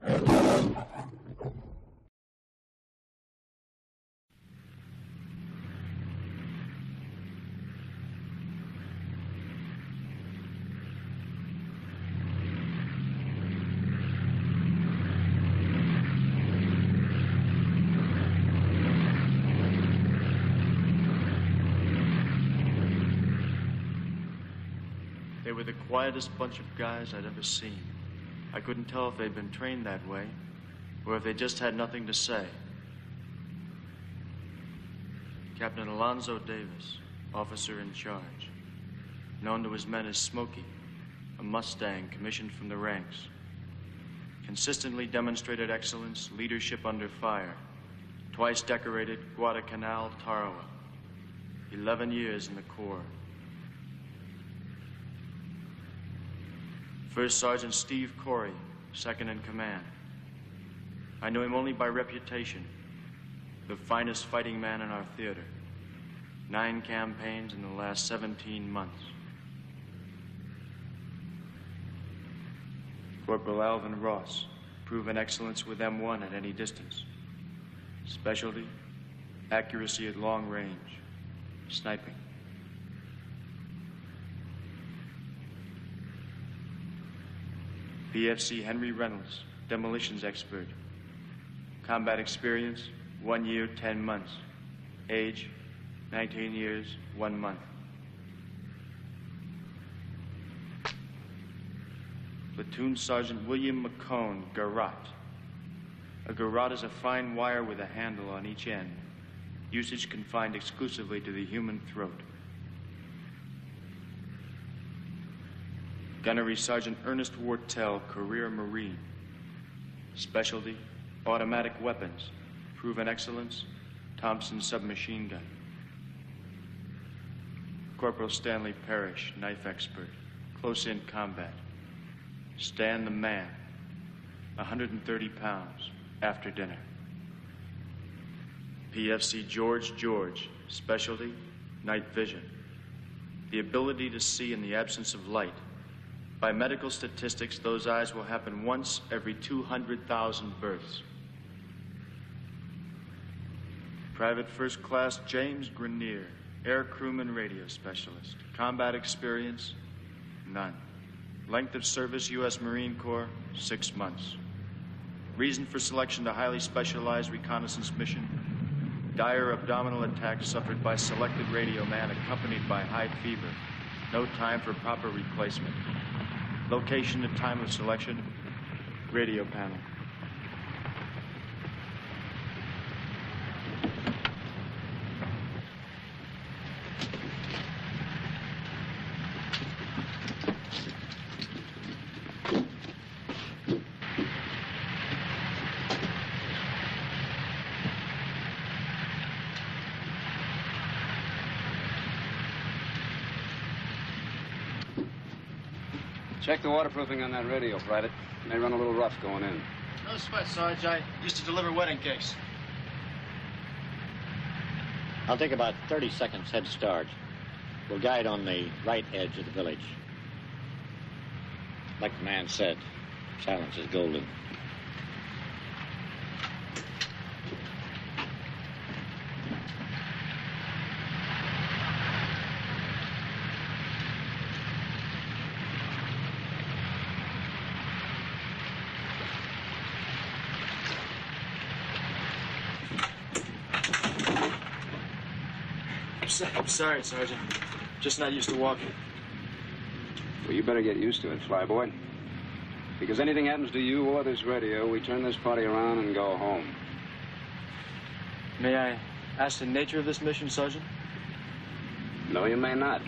They were the quietest bunch of guys I'd ever seen. I couldn't tell if they'd been trained that way or if they just had nothing to say. Captain Alonzo Davis, officer in charge, known to his men as Smokey, a Mustang commissioned from the ranks. Consistently demonstrated excellence, leadership under fire. Twice decorated Guadalcanal, Tarawa. 11 years in the Corps. First Sergeant Steve Corey, second in command. I knew him only by reputation. The finest fighting man in our theater. 9 campaigns in the last 17 months. Corporal Alvin Ross, proven excellence with M1 at any distance. Specialty, accuracy at long range, sniping. PFC Henry Reynolds, demolitions expert. Combat experience, 1 year, 10 months. Age, 19 years, 1 month. Platoon Sergeant William McCone, garrote. A garrote is a fine wire with a handle on each end. Usage confined exclusively to the human throat. Gunnery Sergeant Ernest Wartell, career Marine. Specialty, automatic weapons. Proven excellence, Thompson submachine gun. Corporal Stanley Parrish, knife expert. Close-in combat. Stan the man, 130 pounds, after dinner. PFC George, specialty, night vision. The ability to see in the absence of light. By medical statistics, those eyes will happen once every 200,000 births. Private First Class James Grenier, air crewman radio specialist. Combat experience, none. Length of service, U.S. Marine Corps, 6 months. Reason for selection to highly specialized reconnaissance mission. Dire abdominal attack suffered by selected radio man accompanied by high fever. No time for proper replacement. Location and time of selection, radio panel. Check the waterproofing on that radio, Private. It may run a little rough going in. No sweat, Sarge. I used to deliver wedding cakes. I'll take about 30 seconds head start. We'll guide on the right edge of the village. Like the man said, silence is golden. I'm sorry, Sergeant. Just not used to walking. Well, you better get used to it, flyboy. Because anything happens to you or this radio, we turn this party around and go home. May I ask the nature of this mission, Sergeant? No, you may not.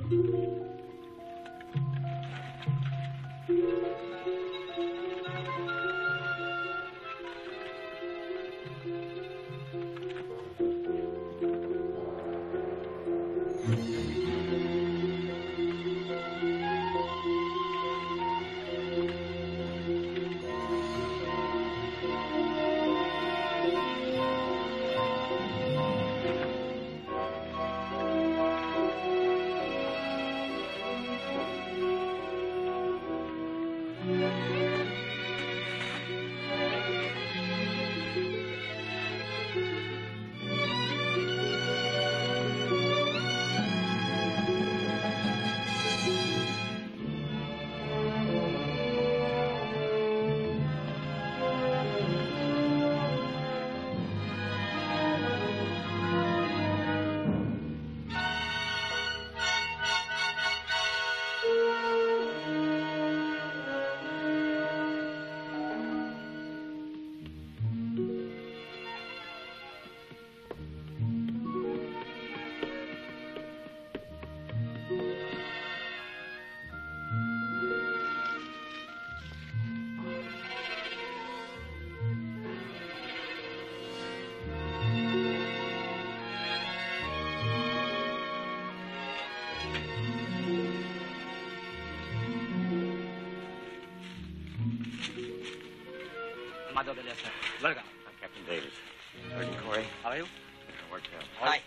Captain Davis. Sergeant Corey. How are you? Worked out. Hi.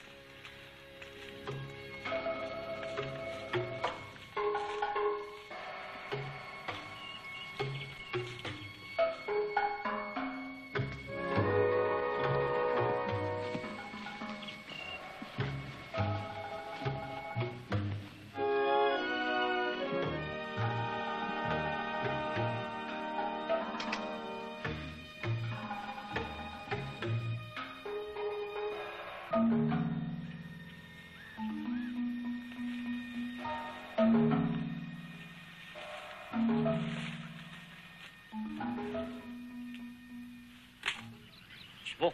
Whoa.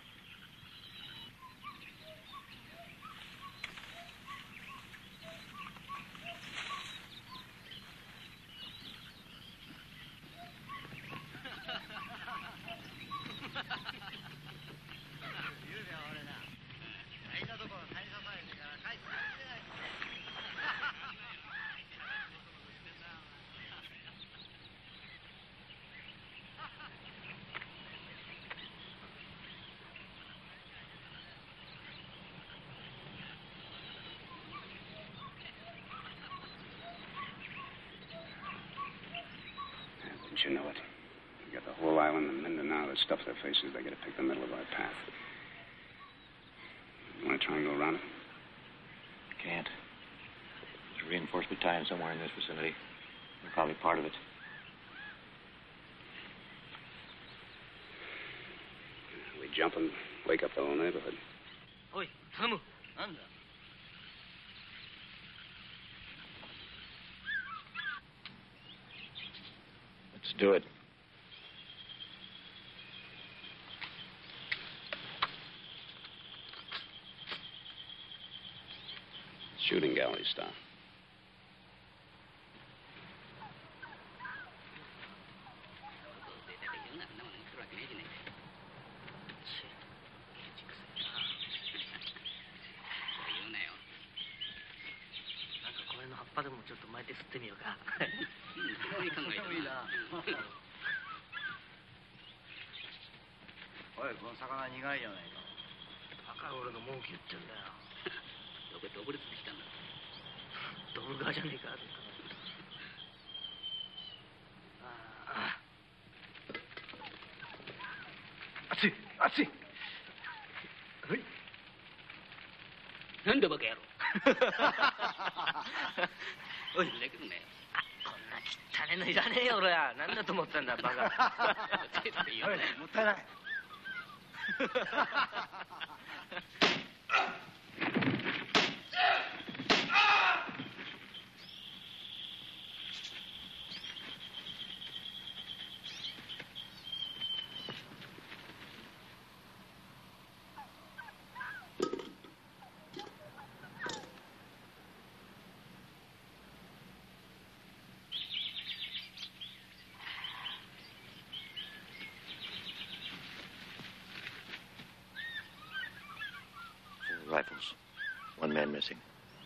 Don't you know it? You got the whole island of Mindanao that stuff their faces. They got to pick the middle of our path. You want to try and go around it? Can't. There's a reinforced battalion somewhere in this vicinity. We're probably part of it. We jump and wake up the whole neighborhood. Oi, 頼む。なんだ。 Let's do it. Shooting gallery style. なんだバカ野郎。おい、レクルね。こんな汚ねのいらねえよ俺は。なんだと思ったんだバカ。もったいない。 rifles. One man missing.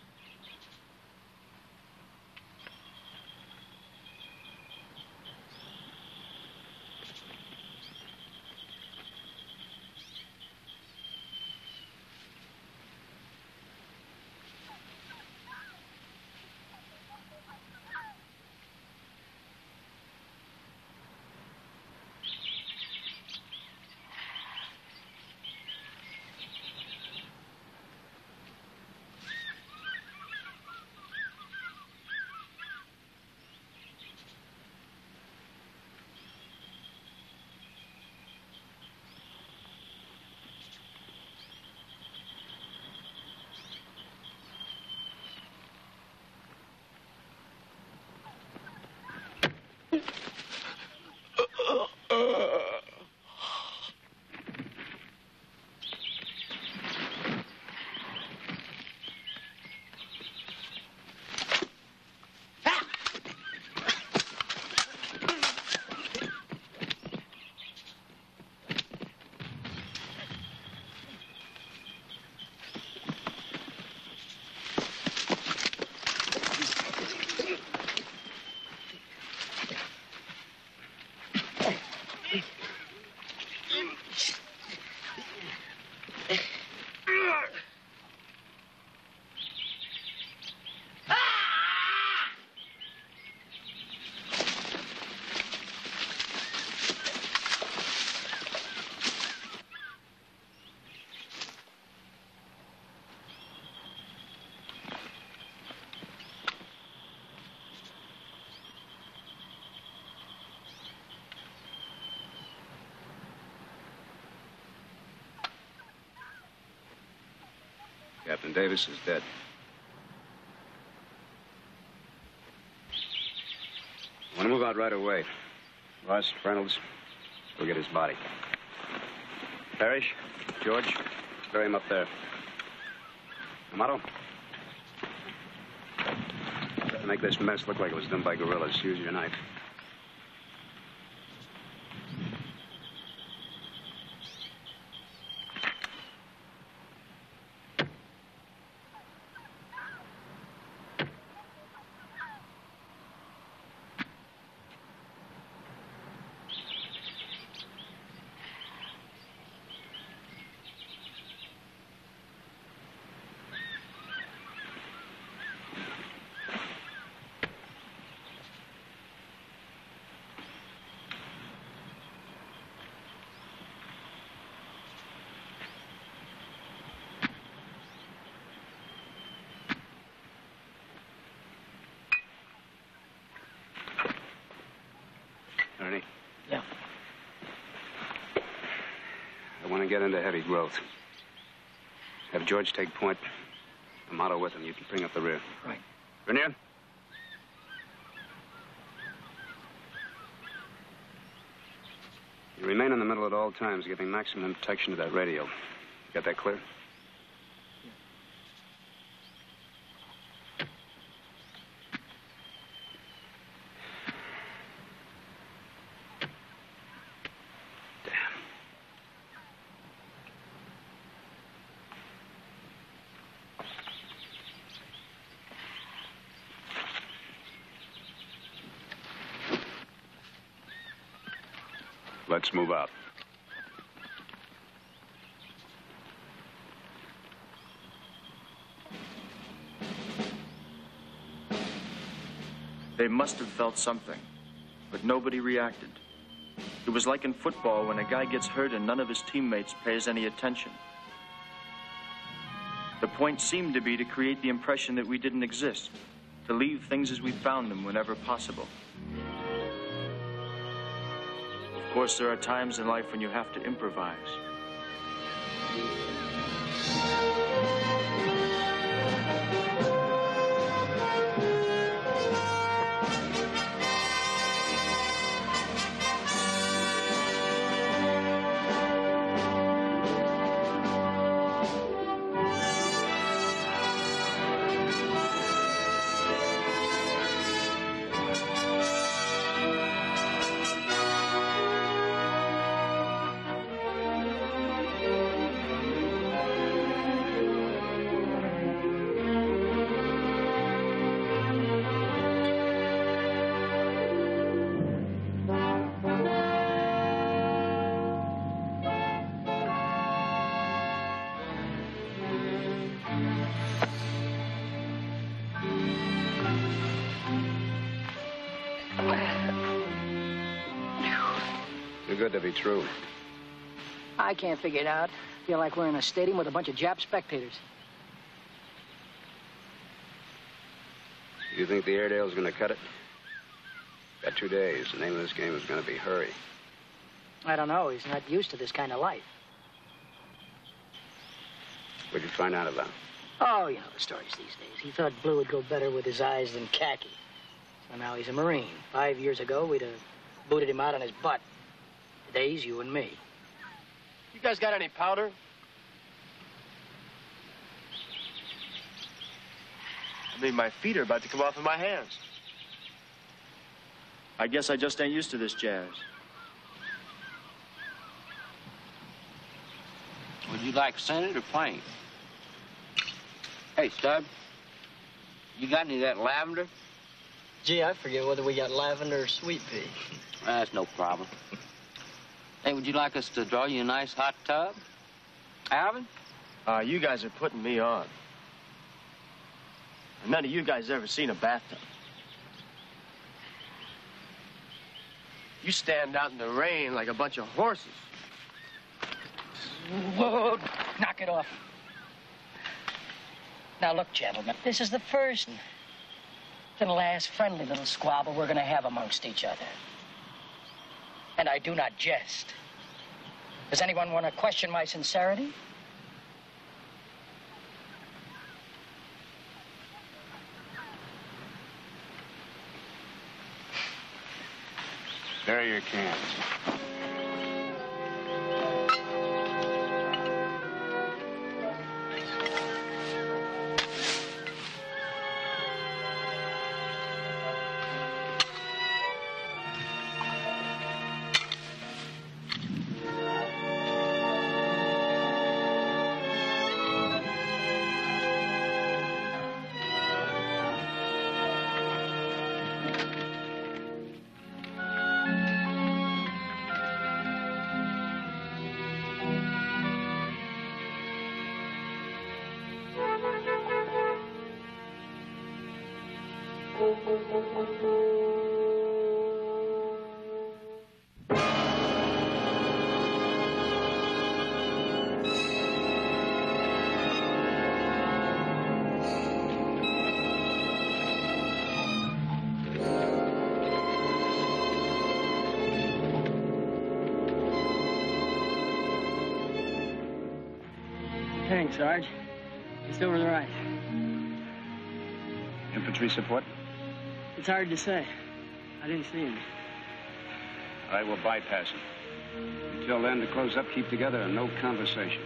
Captain Davis is dead. I want to move out right away. Ross, Reynolds, go get his body. Parrish, George, bury him up there. Amato, make this mess look like it was done by guerrillas. Use your knife. Ernie? Yeah. I want to get into heavy growth. Have George take point. Amato with him. You can bring up the rear. Right. Grenier? You remain in the middle at all times, giving maximum protection to that radio. Got that clear? Let's move out. They must have felt something, but nobody reacted. It was like in football when a guy gets hurt and none of his teammates pays any attention. The point seemed to be to create the impression that we didn't exist, to leave things as we found them whenever possible. Of course, there are times in life when you have to improvise. good to be true. I can't figure it out. Feel like we're in a stadium with a bunch of Jap spectators. You think the Airedale's going to cut it? Got 2 days. The name of this game is going to be hurry. I don't know. He's not used to this kind of life. What'd you find out about? Oh, you know the stories these days. He thought blue would go better with his eyes than khaki. So now he's a Marine. 5 years ago, we'd have booted him out on his butt. Today's you and me. You guys got any powder? I mean, my feet are about to come off of my hands. I guess I just ain't used to this jazz. Would you like scented or plain? Hey, Stud, you got any of that lavender? Gee, I forget whether we got lavender or sweet pea. That's no problem. Hey, would you like us to draw you a nice hot tub? Alvin? You guys are putting me on. None of you guys ever seen a bathtub. You stand out in the rain like a bunch of horses. Whoa, knock it off. Now, look, gentlemen, this is the first and the last friendly little squabble we're going to have amongst each other. And I do not jest. Does anyone want to question my sincerity? There are your cans. Thanks, Sarge. He's doing all right. Infantry support? It's hard to say. I didn't see him. All right, we'll bypass him. Until then, to close up, keep together, and no conversation.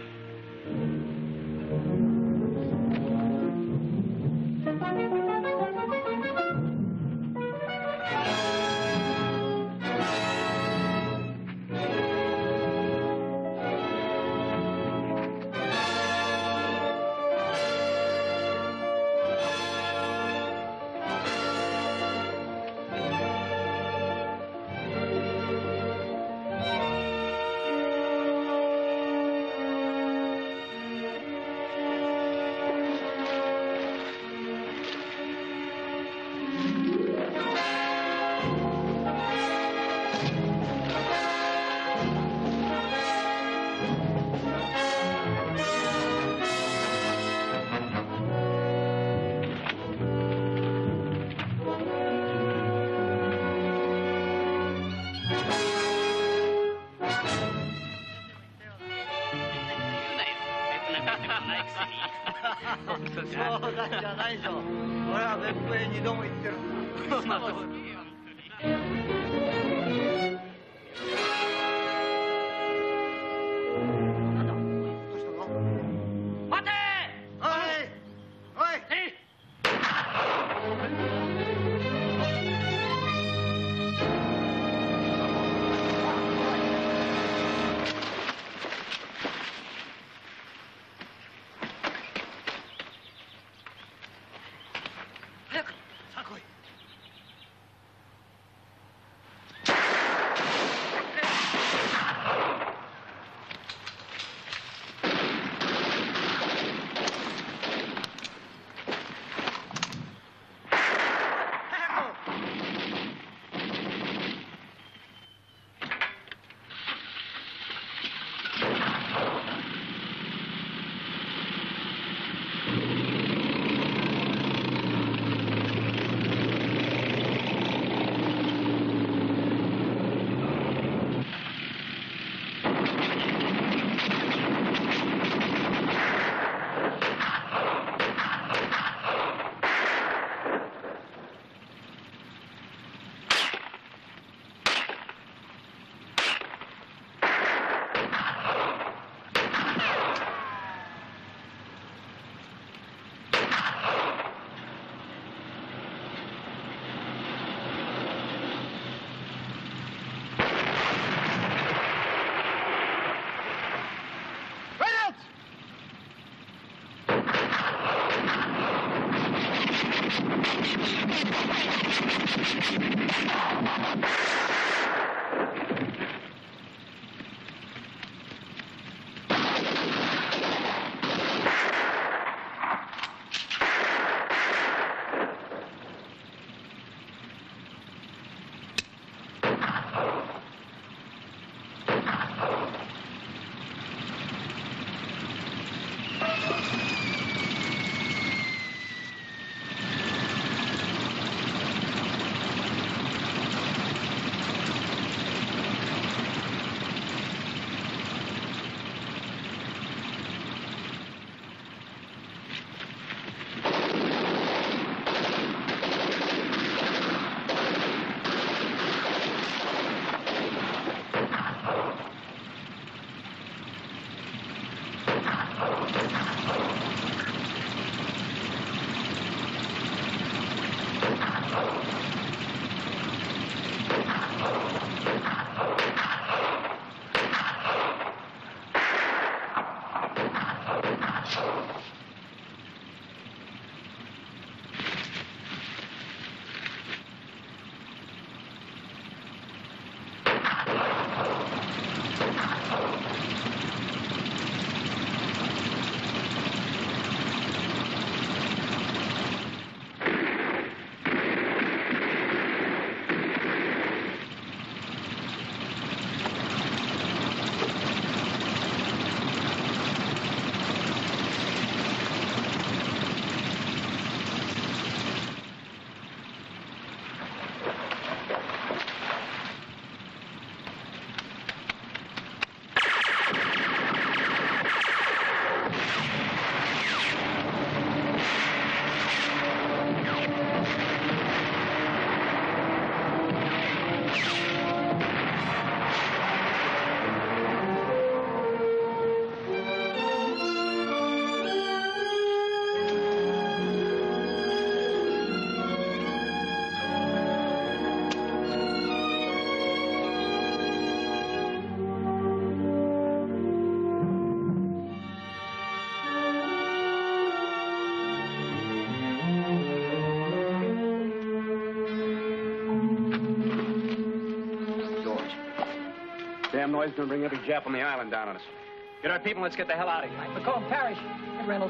Damn noise gonna bring every Jap on the island down on us. Get our people, let's get the hell out of here. McComb, Parrish, and Reynolds.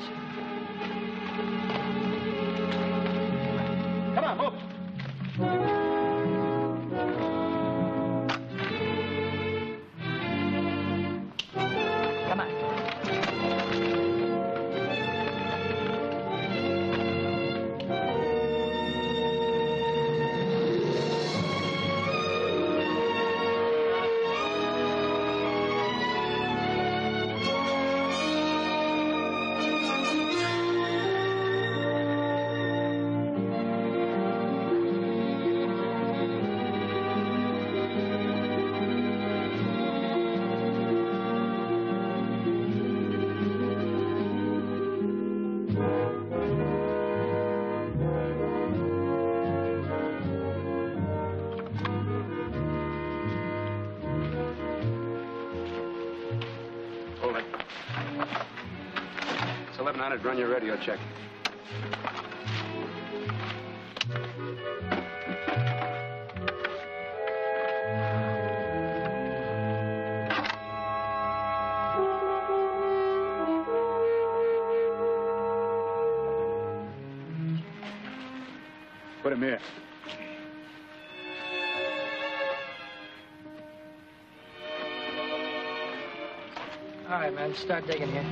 Come on, move it. Come on. Hold it. It's 1100. Run your radio check. Put him here. All right, man, start digging here.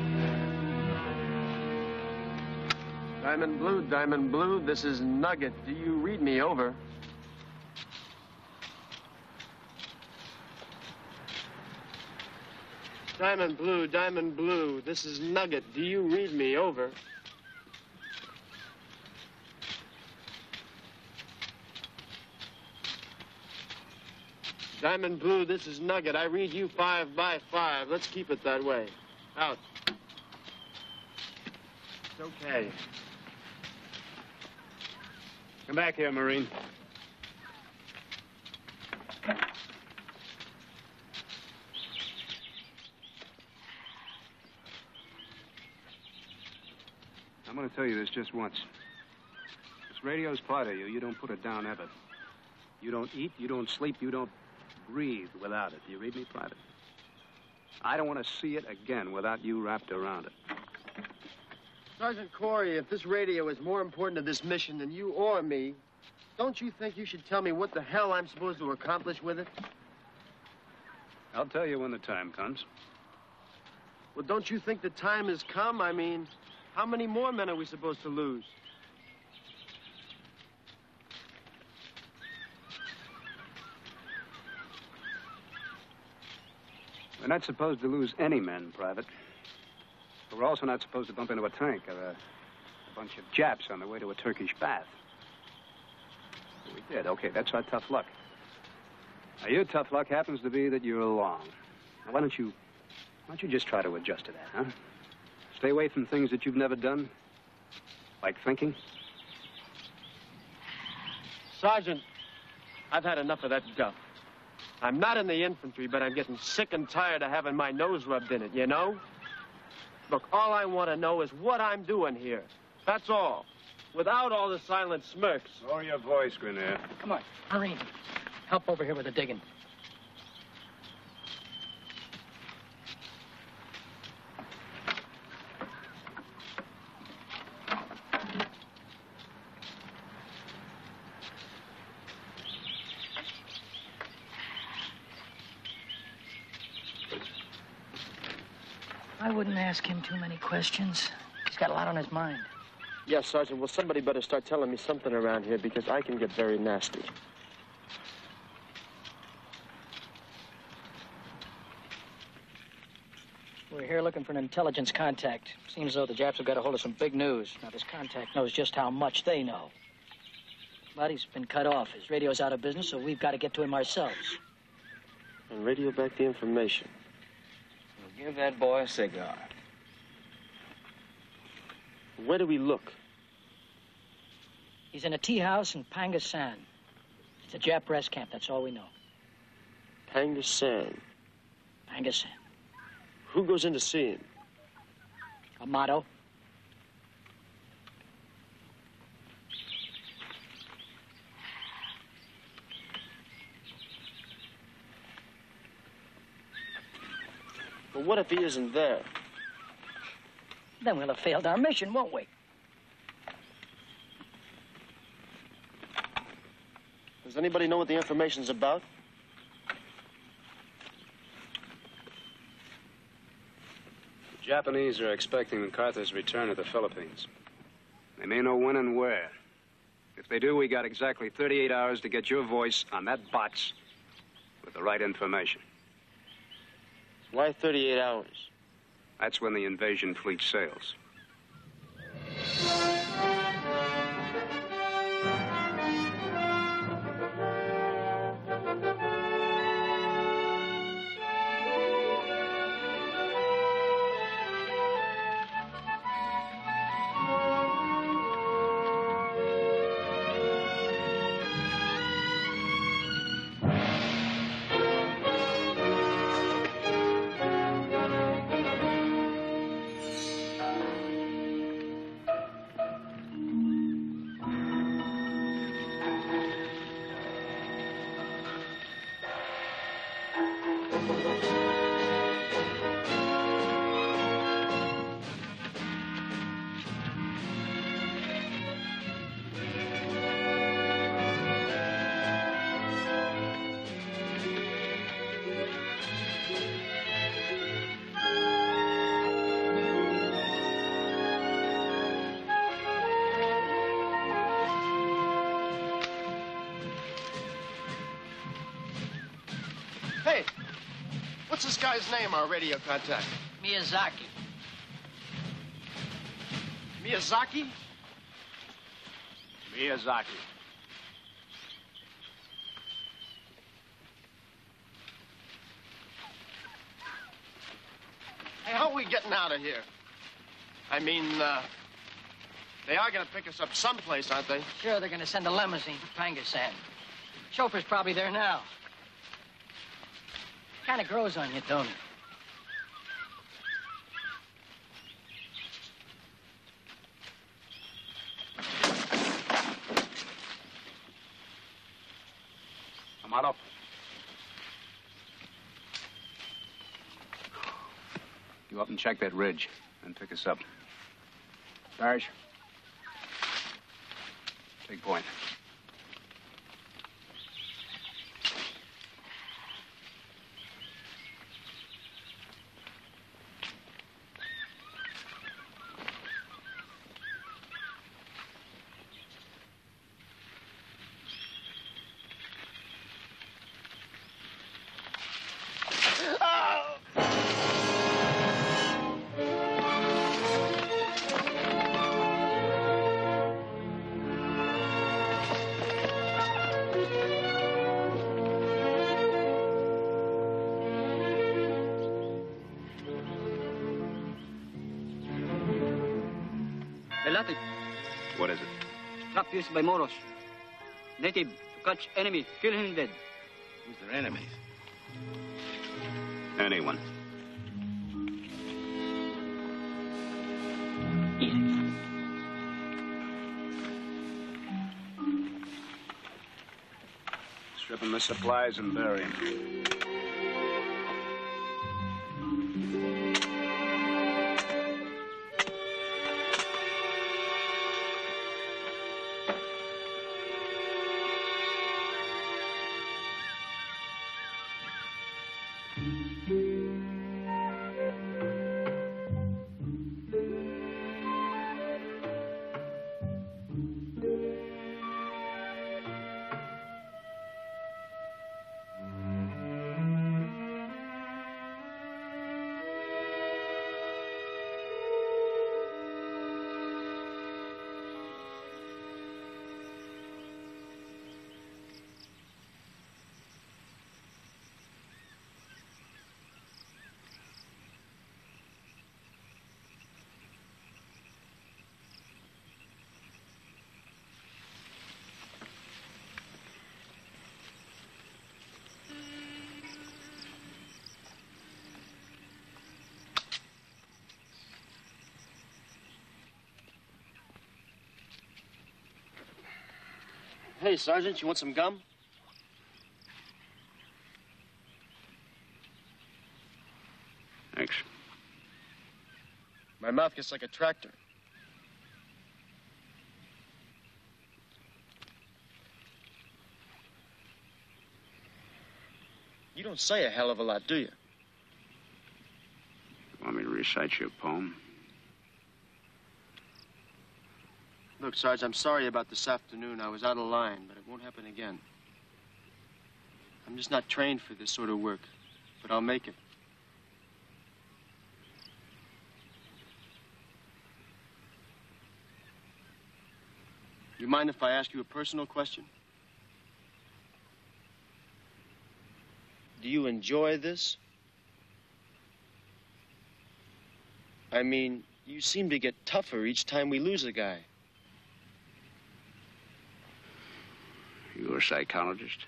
Diamond Blue, this is Nugget. Do you read me over? Diamond Blue, this is Nugget. Do you read me over? Diamond Blue, this is Nugget. I read you 5 by 5. Let's keep it that way. Out. It's okay. Come back here, Marine. I'm going to tell you this just once. This radio's part of you. You don't put it down ever. You don't eat, you don't sleep, you don't breathe without it. Do you read me, Private? I don't want to see it again without you wrapped around it. Sergeant Corey, if this radio is more important to this mission than you or me, don't you think you should tell me what the hell I'm supposed to accomplish with it? I'll tell you when the time comes. Well, don't you think the time has come? I mean, how many more men are we supposed to lose? We're not supposed to lose any men, Private. But we're also not supposed to bump into a tank or a bunch of Japs on their way to a Turkish bath. We did. Okay, that's our tough luck. Now, your tough luck happens to be that you're along. Now, why don't you just try to adjust to that, huh? Stay away from things that you've never done, like thinking. Sergeant, I've had enough of that guff. I'm not in the infantry, but I'm getting sick and tired of having my nose rubbed in it, you know? Look, all I want to know is what I'm doing here. That's all. Without all the silent smirks. Lower your voice, Grenier. Come on, Marine. Help over here with the digging. I wouldn't ask him too many questions. He's got a lot on his mind. Yes, Sergeant. Well, somebody better start telling me something around here because I can get very nasty. We're here looking for an intelligence contact. Seems as though the Japs have got a hold of some big news. Now, this contact knows just how much they know. But he's been cut off. His radio's out of business, so we've got to get to him ourselves. And radio back the information. Well, give that boy a cigar. Where do we look? He's in a tea house in Pangasan. It's a Jap rest camp, that's all we know. Pangasan. Pangasan. Who goes in to see him? Amato. Well, what if he isn't there? Then we'll have failed our mission, won't we? Does anybody know what the information's about? The Japanese are expecting MacArthur's return to the Philippines. They may know when and where. If they do, we got exactly 38 hours to get your voice on that box with the right information. Why 38 hours? That's when the invasion fleet sails. Hey, what's this guy's name, our radio contact? Miyazaki. Miyazaki? Miyazaki. Hey, how are we getting out of here? I mean, they are going to pick us up someplace, aren't they? Sure, they're going to send a limousine to Pangasan. Chauffeur's probably there now. Kind of grows on you, don't it? Amaro. You up and check that ridge, and pick us up. Sarge. Take point. Belati, What is it? trap used by Moros. Native to catch enemy, kill him dead. Who's their enemies? Anyone. Strip him of supplies and bury him. Hey, Sergeant, you want some gum? Thanks. My mouth gets like a tractor. You don't say a hell of a lot, do you? Want me to recite you a poem? Look, Sarge, I'm sorry about this afternoon. I was out of line, but it won't happen again. I'm just not trained for this sort of work, but I'll make it. You mind if I ask you a personal question? Do you enjoy this? I mean, you seem to get tougher each time we lose a guy. You a psychologist?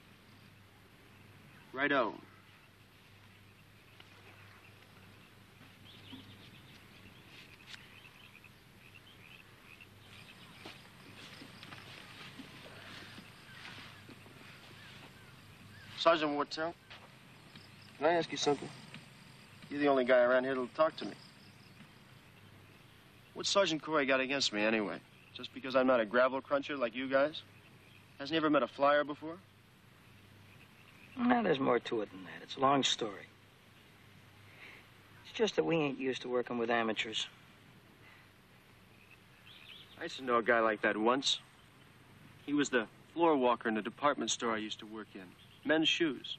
Righto. Sergeant Wartell, can I ask you something? You're the only guy around here that'll talk to me. What's Sergeant Corey got against me, anyway? Just because I'm not a gravel cruncher like you guys? Hasn't he ever met a flyer before? No, there's more to it than that. It's a long story. It's just that we ain't used to working with amateurs. I used to know a guy like that once. He was the floor walker in a department store I used to work in. Men's shoes.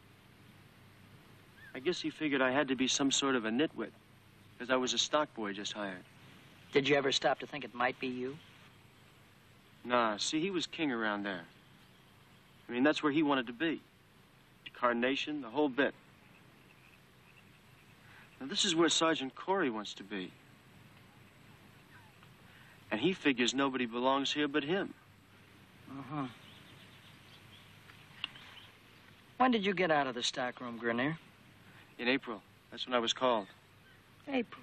I guess he figured I had to be some sort of a nitwit, because I was a stock boy just hired. Did you ever stop to think it might be you? Nah, see, he was king around there. I mean, that's where he wanted to be. Carnation, the whole bit. Now, this is where Sergeant Corey wants to be. And he figures nobody belongs here but him. Uh-huh. When did you get out of the stockroom, Grenier? In April. That's when I was called. April.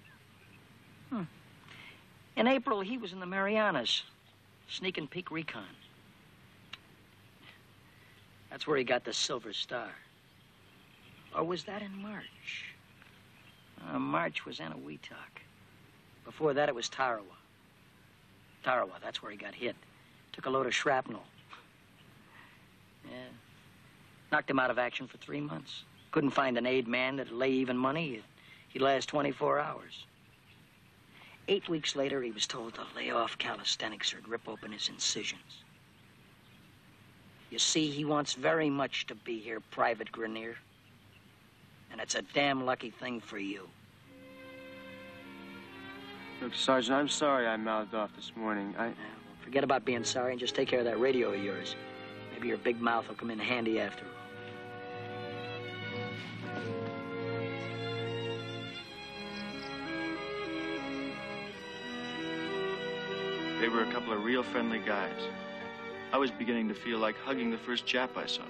In April, he was in the Marianas, sneak and peek recon. That's where he got the Silver Star. Or was that in March? March was Eniwetok. Before that, it was Tarawa. Tarawa, that's where he got hit. Took a load of shrapnel. Yeah. Knocked him out of action for 3 months. Couldn't find an aid man that'd lay even money. He'd last 24 hours. 8 weeks later, he was told to lay off calisthenics or he'd rip open his incisions. You see, he wants very much to be here, Private Grenier. And it's a damn lucky thing for you. Look, Sergeant, I'm sorry I mouthed off this morning. Well, forget about being sorry and just take care of that radio of yours. Maybe your big mouth will come in handy after all. They were a couple of real friendly guys. I was beginning to feel like hugging the first Jap I saw.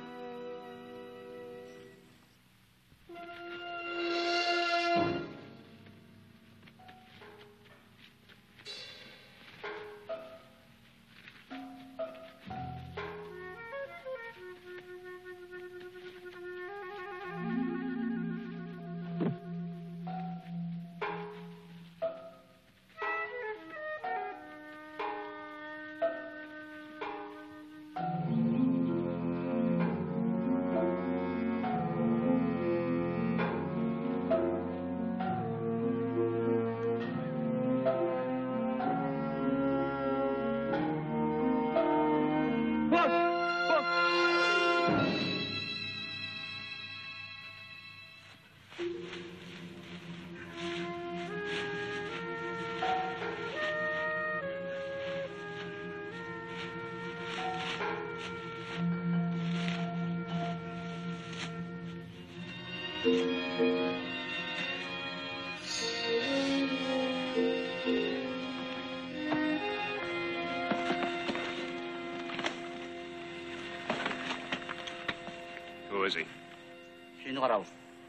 Who is he? Sino ka raw?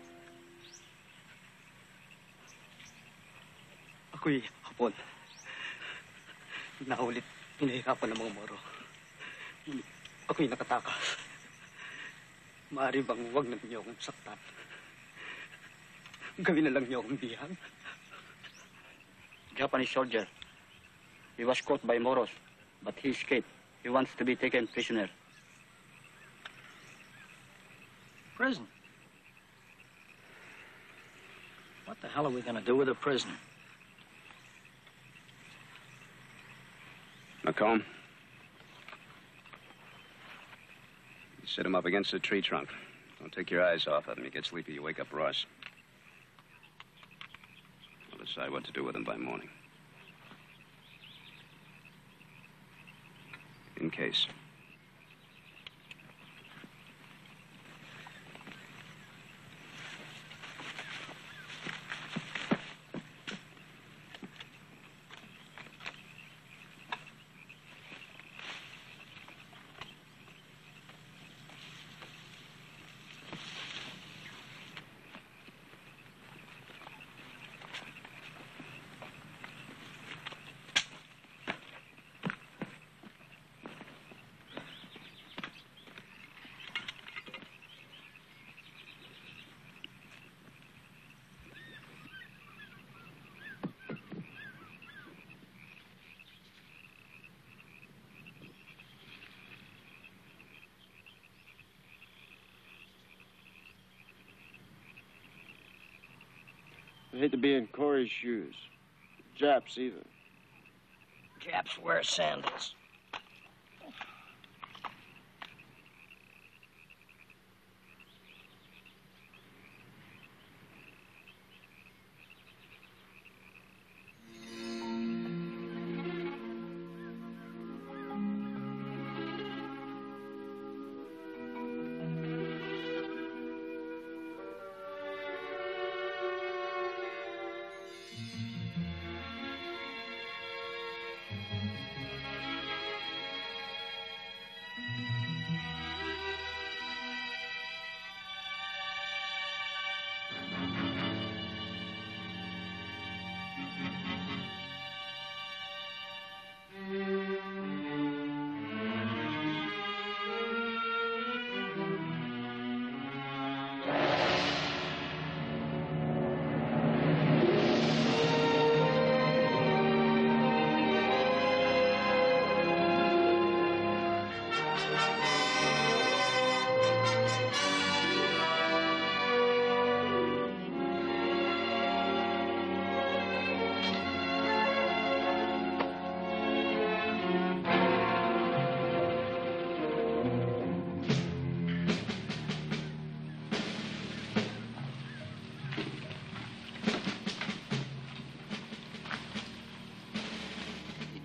Ako'y hapon. Naulit, pinahirapan ng mga Moro. Ako'y nakatakas. Maaari bang huwag na niyo akong saktan? Gawin na lang niyo akong bihag. Japanese soldier. He was caught by Moros, but he escaped. He wants to be taken prisoner. Prison? What the hell are we going to do with a prisoner? McComb? You sit him up against a tree trunk. Don't take your eyes off of him. You get sleepy, you wake up Ross. We'll decide what to do with him by morning. In case. I hate to be in Corey's shoes. Japs, either. Japs wear sandals.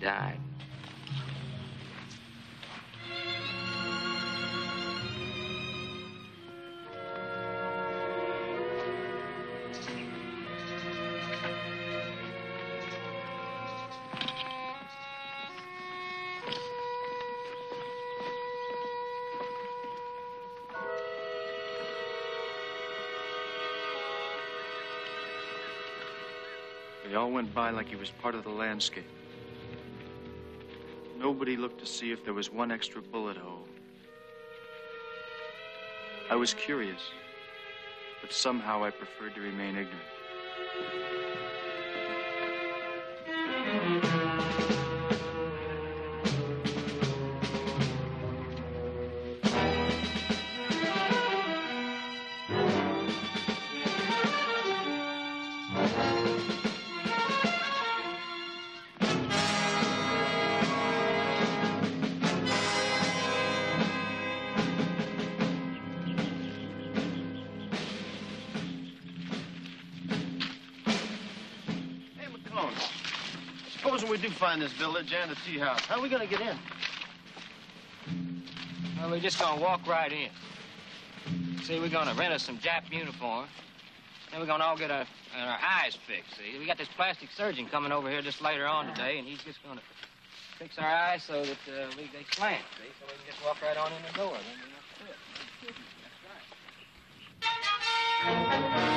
died. They all went by like he was part of the landscape. Nobody looked to see if there was one extra bullet hole. I was curious, but somehow I preferred to remain ignorant. Supposing we do find this village and the tea house, how are we gonna get in? Well, we're just gonna walk right in. See, we're gonna rent us some Jap uniforms. Then we're gonna all get our eyes fixed, see? We got this plastic surgeon coming over here just later on today, and he's just gonna fix our eyes so that they slant, see? So we can just walk right on in the door. Then that's it. That's right.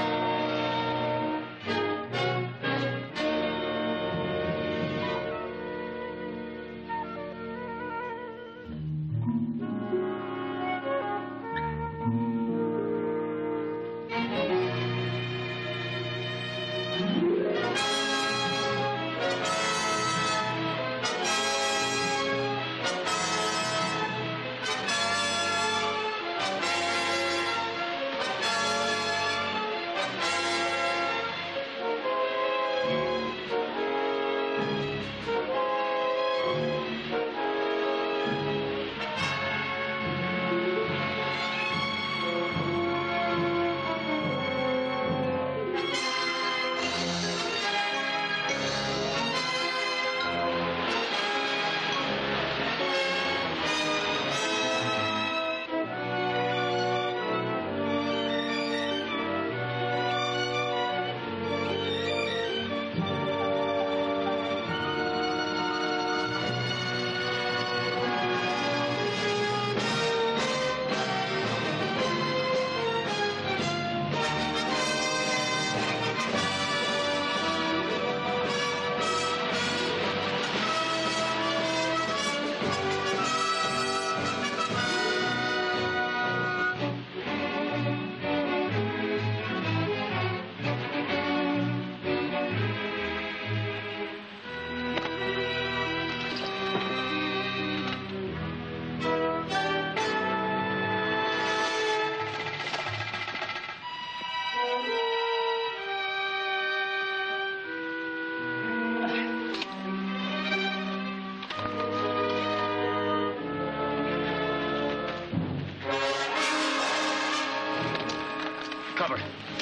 Cover.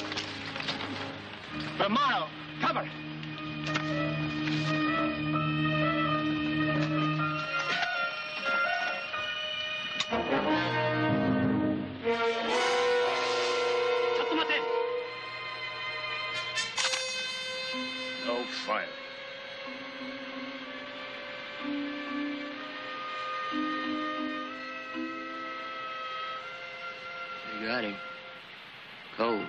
Romano, cover. No fire. You got him. Cold.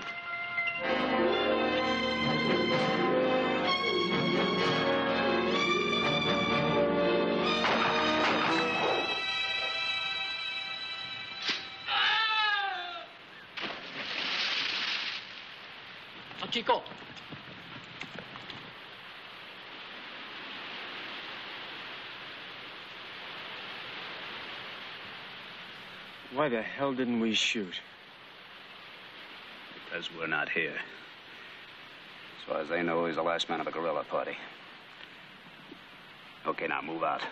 Chico. Why the hell didn't we shoot? Because we're not here. As far as they know, he's the last man of a guerrilla party. Okay, now move out.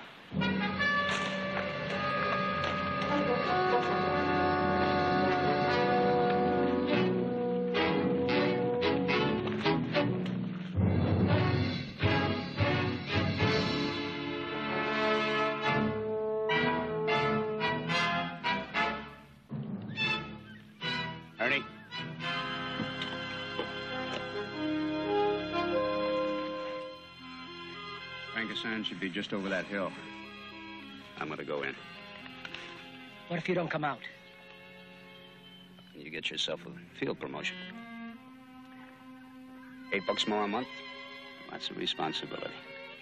command should be just over that hill. I'm going to go in. What if you don't come out? You get yourself a field promotion. $8 more a month. Lots of responsibility.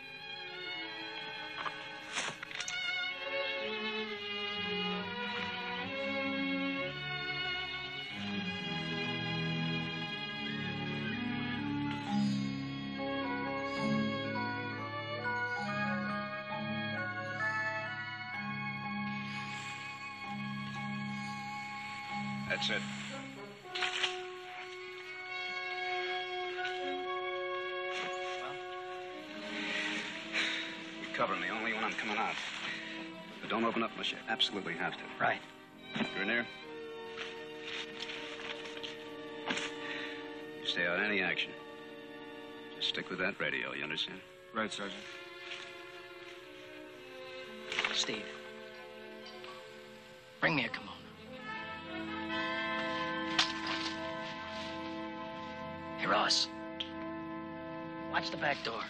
That's it. You cover me only when I'm coming out. But don't open up unless you absolutely have to. Right. Grenier? You stay out of any action. Just stick with that radio, you understand? Right, Sergeant. Steve, bring me a kimono. Hey, Ross. Watch the back door.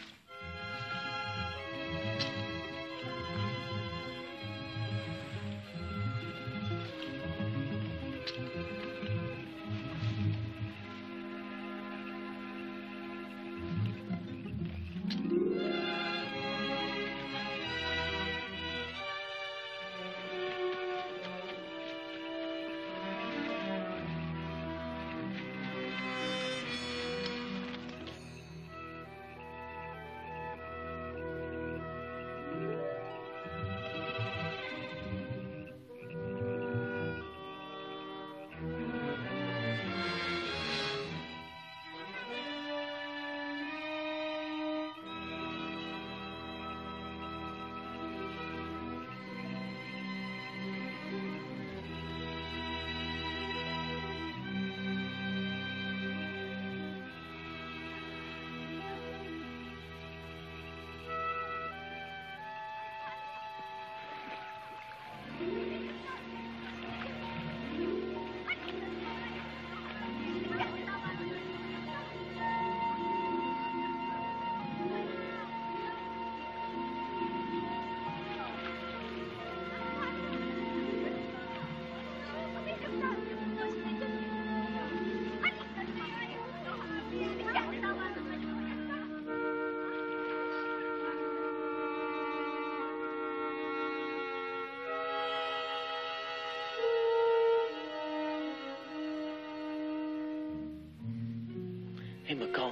Hey, McCone.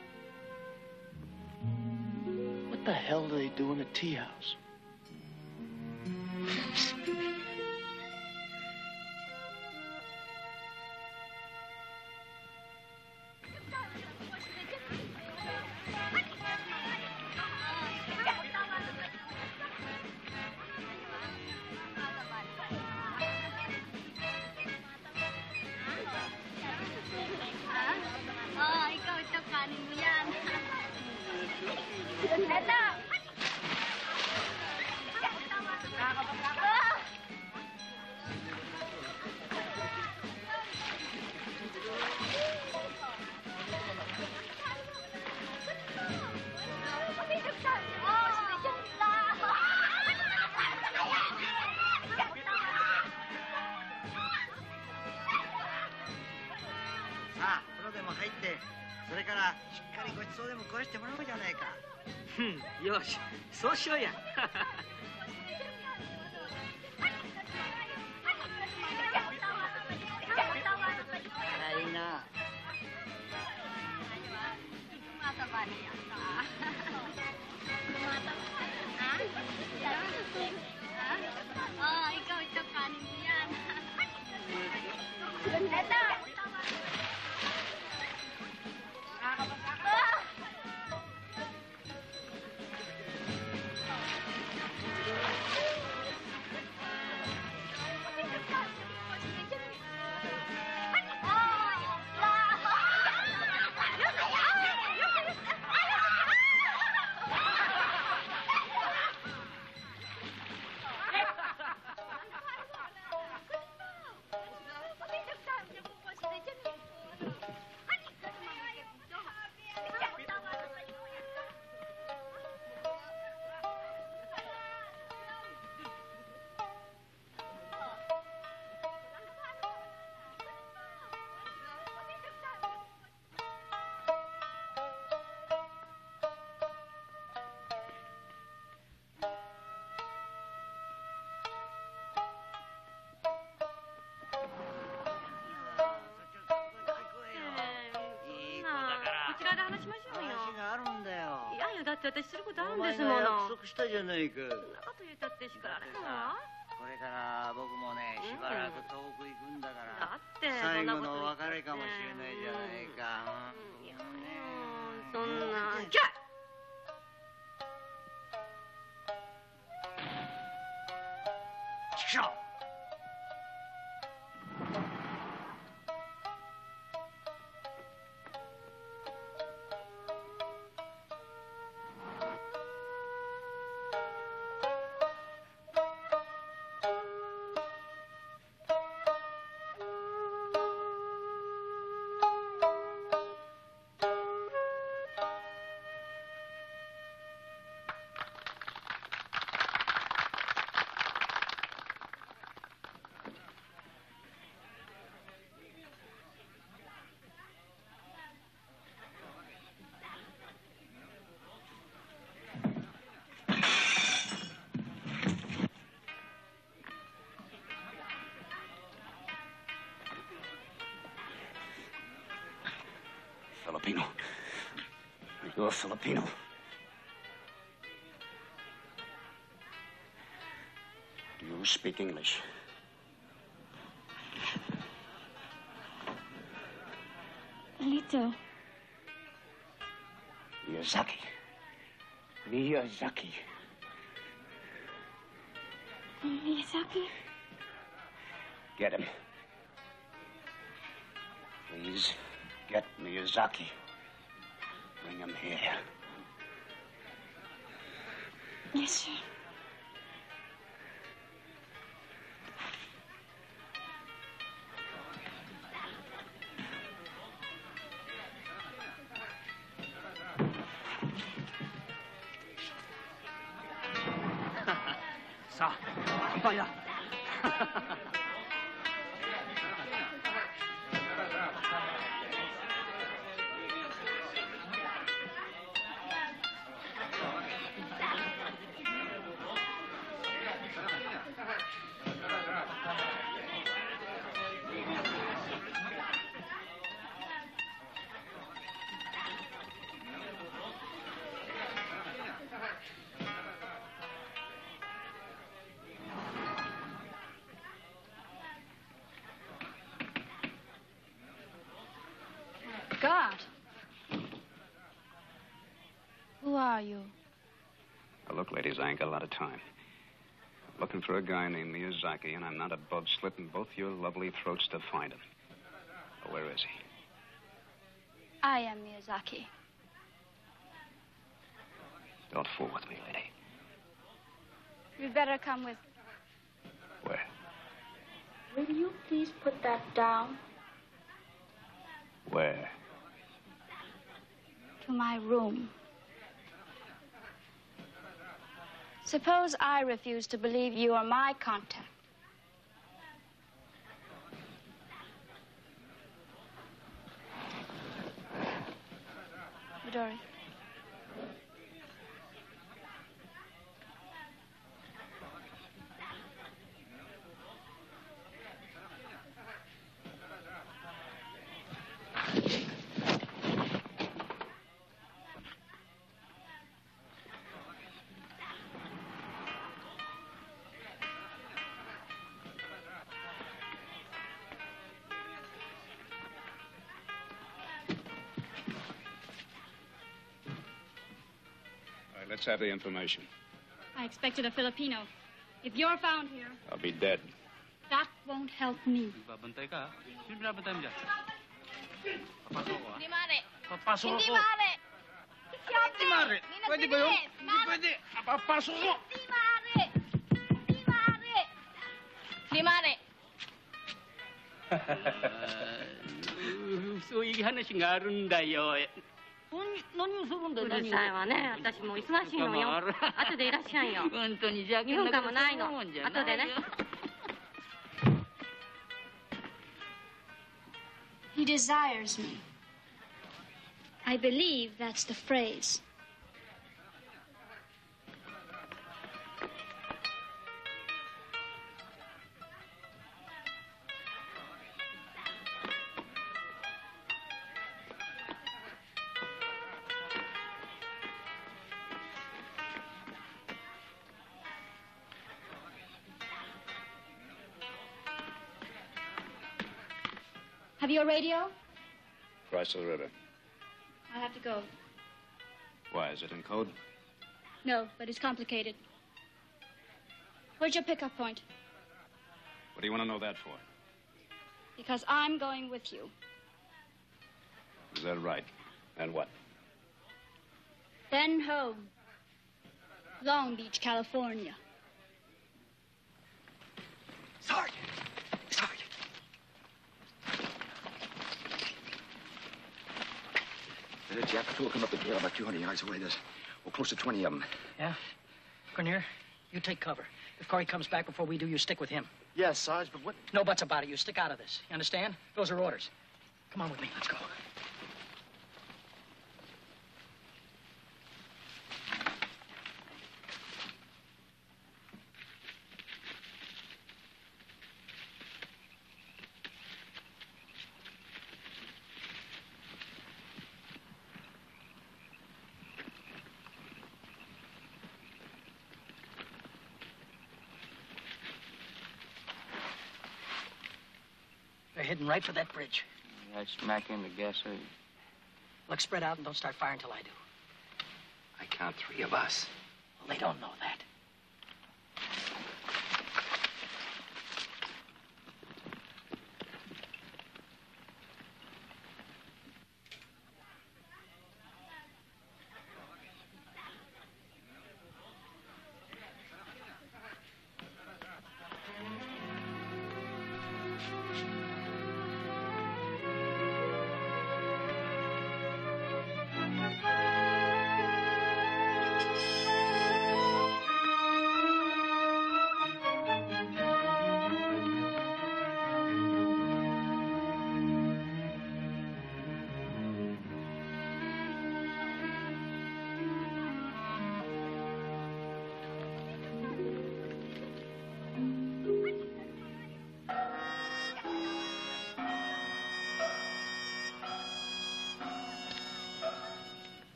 What the hell do they do in a tea house? よし、そうしようや。いいな。 ikaw ito kanin mo yan. って私することあるんお前ですもの。 が約束したじゃないか。 そんなこと言ったって叱られるわ。 これから僕もね、しばらく遠く行くんだから。 だって最後そんなことのお別れかもしれないじゃないか。 いやそんな。じゃあちくしょう。 Filipino. You're Filipino. Do you speak English? A little. Miyazaki. Miyazaki. Miyazaki? Get him. Please, get Miyazaki. Bring him here. Yes, sir. 자, 이봐야. God. Who are you? Now, look, ladies, I ain't got a lot of time. I'm looking for a guy named Miyazaki, and I'm not above slitting both your lovely throats to find him. Well, where is he? I am Miyazaki. Don't fool with me, lady. You'd better come with. Where? Will you please put that down? Where? To my room. Suppose I refuse to believe you are my contact. Midori. All right, let's have the information. I expected a Filipino. If you're found here, I'll be dead. that won't help me. Babantay ka. Sino binabantay mo dyan? Papasok ko, Hindi mare. Papasok Hindi ako. mare. Hindi, Mare. Pwede ba yun? Hindi pwede. Papasok ko. Hindi mare. Hindi mare. Hindi mare. そういう話があるんだよ。 何をするんだよ。うるさいわね。私もう忙しいのよ。後でいらっしゃいよ。 本当にじゃあ 2分間もないの。後でね。 He desires me. I believe that's the phrase. Have you a radio? Cross the river. I'll have to go. Why, is it in code? No, but it's complicated. Where's your pickup point? What do you want to know that for? Because I'm going with you. Is that right? And what? Then home. Long Beach, California. Sergeant! Sergeant! There's a Jap patrol come up the trail about 200 yards away. We're close to 20 of them. Yeah? Grenier, you take cover. If Corey comes back before we do, you stick with him. Yes, Sarge, but what... No buts about it. You stick out of this. You understand? Those are orders. Come on with me. Let's go. They're heading right for that bridge. Right smack in the gasoline. Look, spread out and don't start firing till I do. I count 3 of us. Well, they don't know that.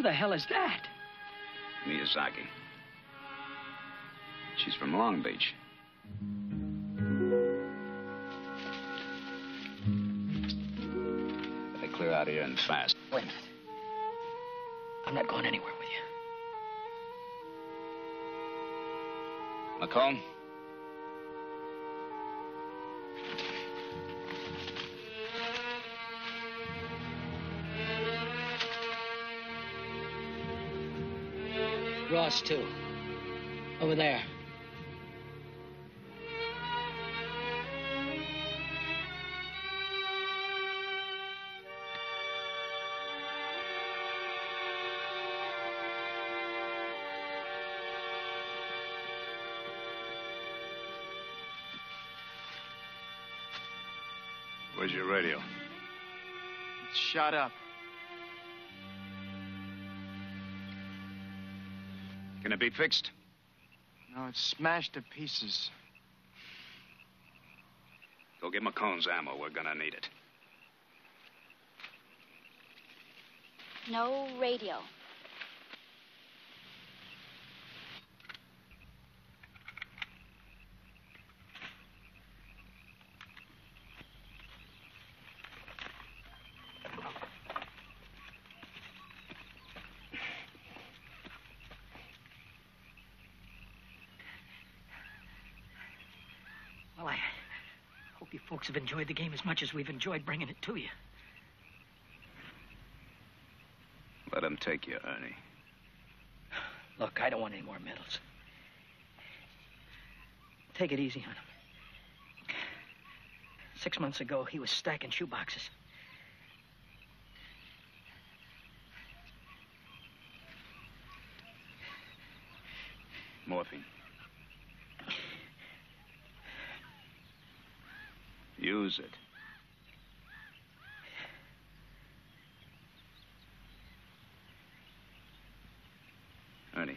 the hell is that? Miyazaki. She's from Long Beach. Better clear out of here and fast. Wait a minute. I'm not going anywhere with you. McComb? Ross, too. Over there. Where's your radio? It's shot up. Can it be fixed? No, it's smashed to pieces. Go get McCone's ammo. We're gonna need it. No radio. Well, I hope you folks have enjoyed the game as much as we've enjoyed bringing it to you. Let him take you, Ernie. Look, I don't want any more medals. Take it easy on him. 6 months ago, he was stacking shoeboxes. Morphine. Use it. Ernie.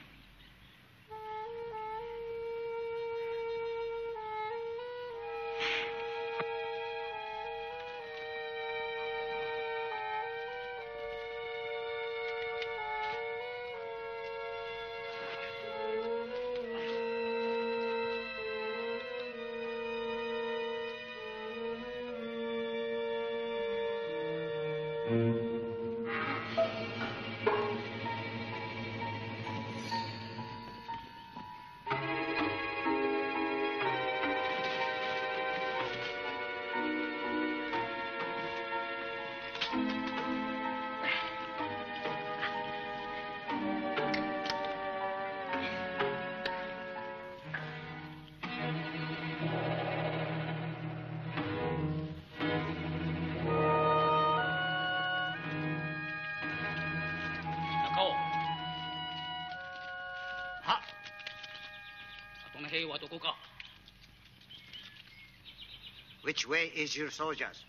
Which way is your soldiers?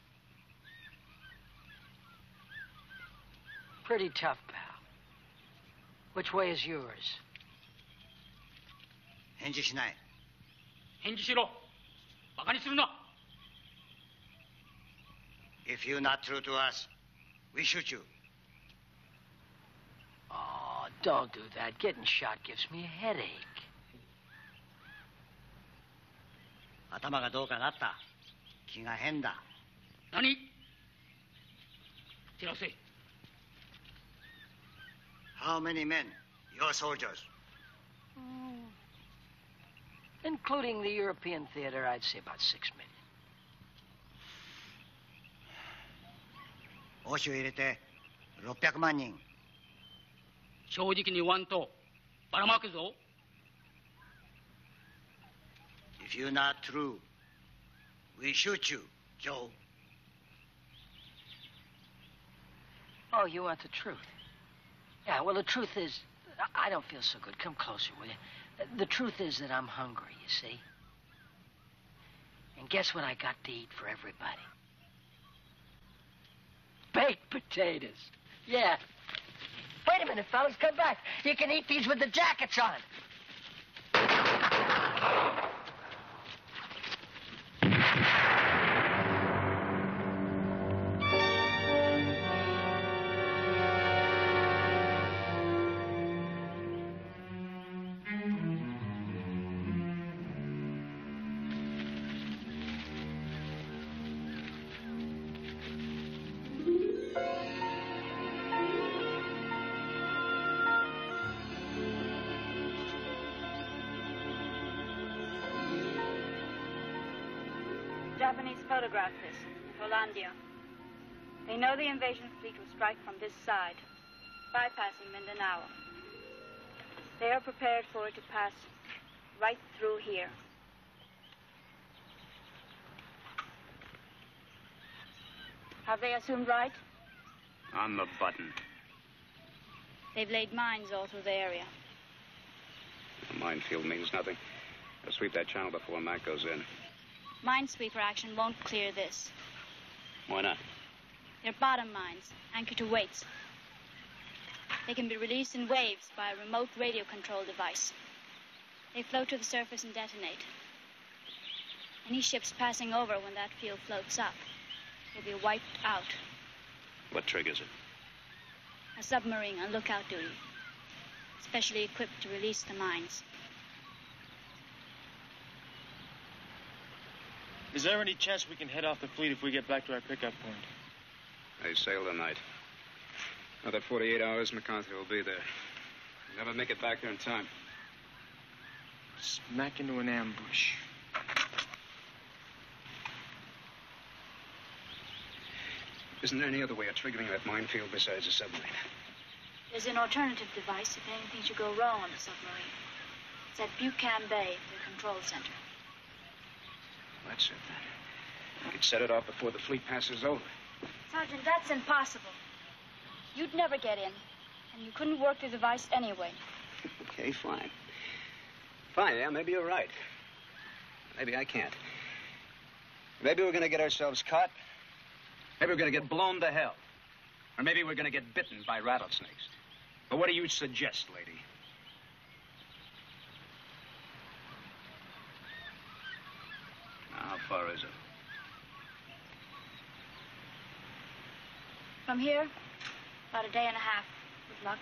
Pretty tough, pal. Which way is yours? 返事しない。 返事しろ。バカにするな。 If you're not true to us, we shoot you. Oh, don't do that. Getting shot gives me a headache. 頭がどうかなった。気が変だ。 何？知らせ。 How many men? Your soldiers. Including the European theater, I'd say about 6 million. 欧州入れて600万人。 正直に言わんとばらまくぞ。 If you're not true, we shoot you, Joe. Oh, you want the truth? Yeah, well, the truth is, I don't feel so good. Come closer, will you? The truth is that I'm hungry, you see. And guess what I got to eat for everybody? Baked potatoes. Yeah. Wait a minute, fellas, come back. You can eat these with the jackets on. Japanese photographed this, Hollandia. They know the invasion fleet will strike from this side, bypassing Mindanao. They are prepared for it to pass right through here. Have they assumed right? On the button. They've laid mines all through the area. A minefield means nothing. They'll sweep that channel before Mac goes in. Minesweeper action won't clear this. Why not? They're bottom mines, anchored to weights. They can be released in waves by a remote radio control device. They float to the surface and detonate. Any ships passing over when that field floats up will be wiped out. What triggers it? A submarine on lookout duty, specially equipped to release the mines. Is there any chance we can head off the fleet if we get back to our pickup point? They sail tonight. Another 48 hours, MacArthur will be there. We'll never make it back there in time. Smack into an ambush. Isn't there any other way of triggering that minefield besides a submarine? There's an alternative device if anything should go wrong on the submarine. It's at Buchan Bay, the control center. That's it, then. We could set it off before the fleet passes over. Sergeant, that's impossible. You'd never get in, and you couldn't work the device anyway. Okay, fine. Fine, yeah, maybe you're right. Maybe I can't. Maybe we're going to get ourselves caught. Maybe we're going to get blown to hell. Or maybe we're going to get bitten by rattlesnakes. But what do you suggest, lady? Now, how far is it? From here, about a day and a half, with luck.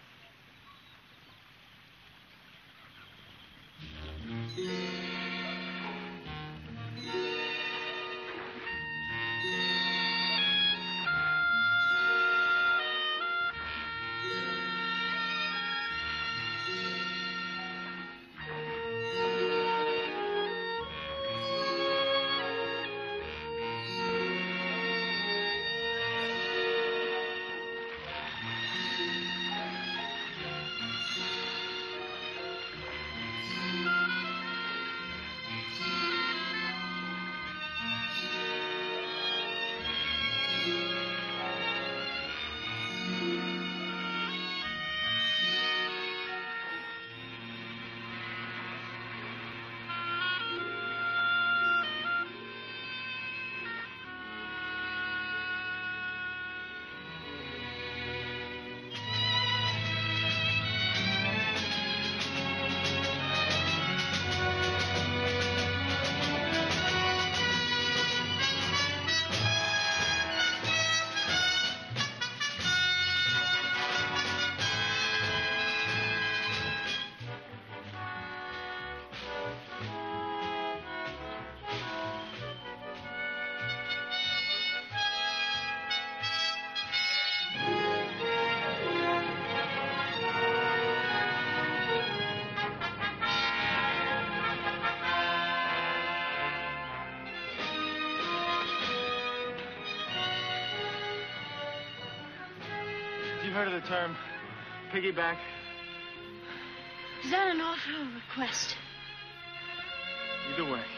You heard of the term piggyback? Is that an offer or a request? Either way.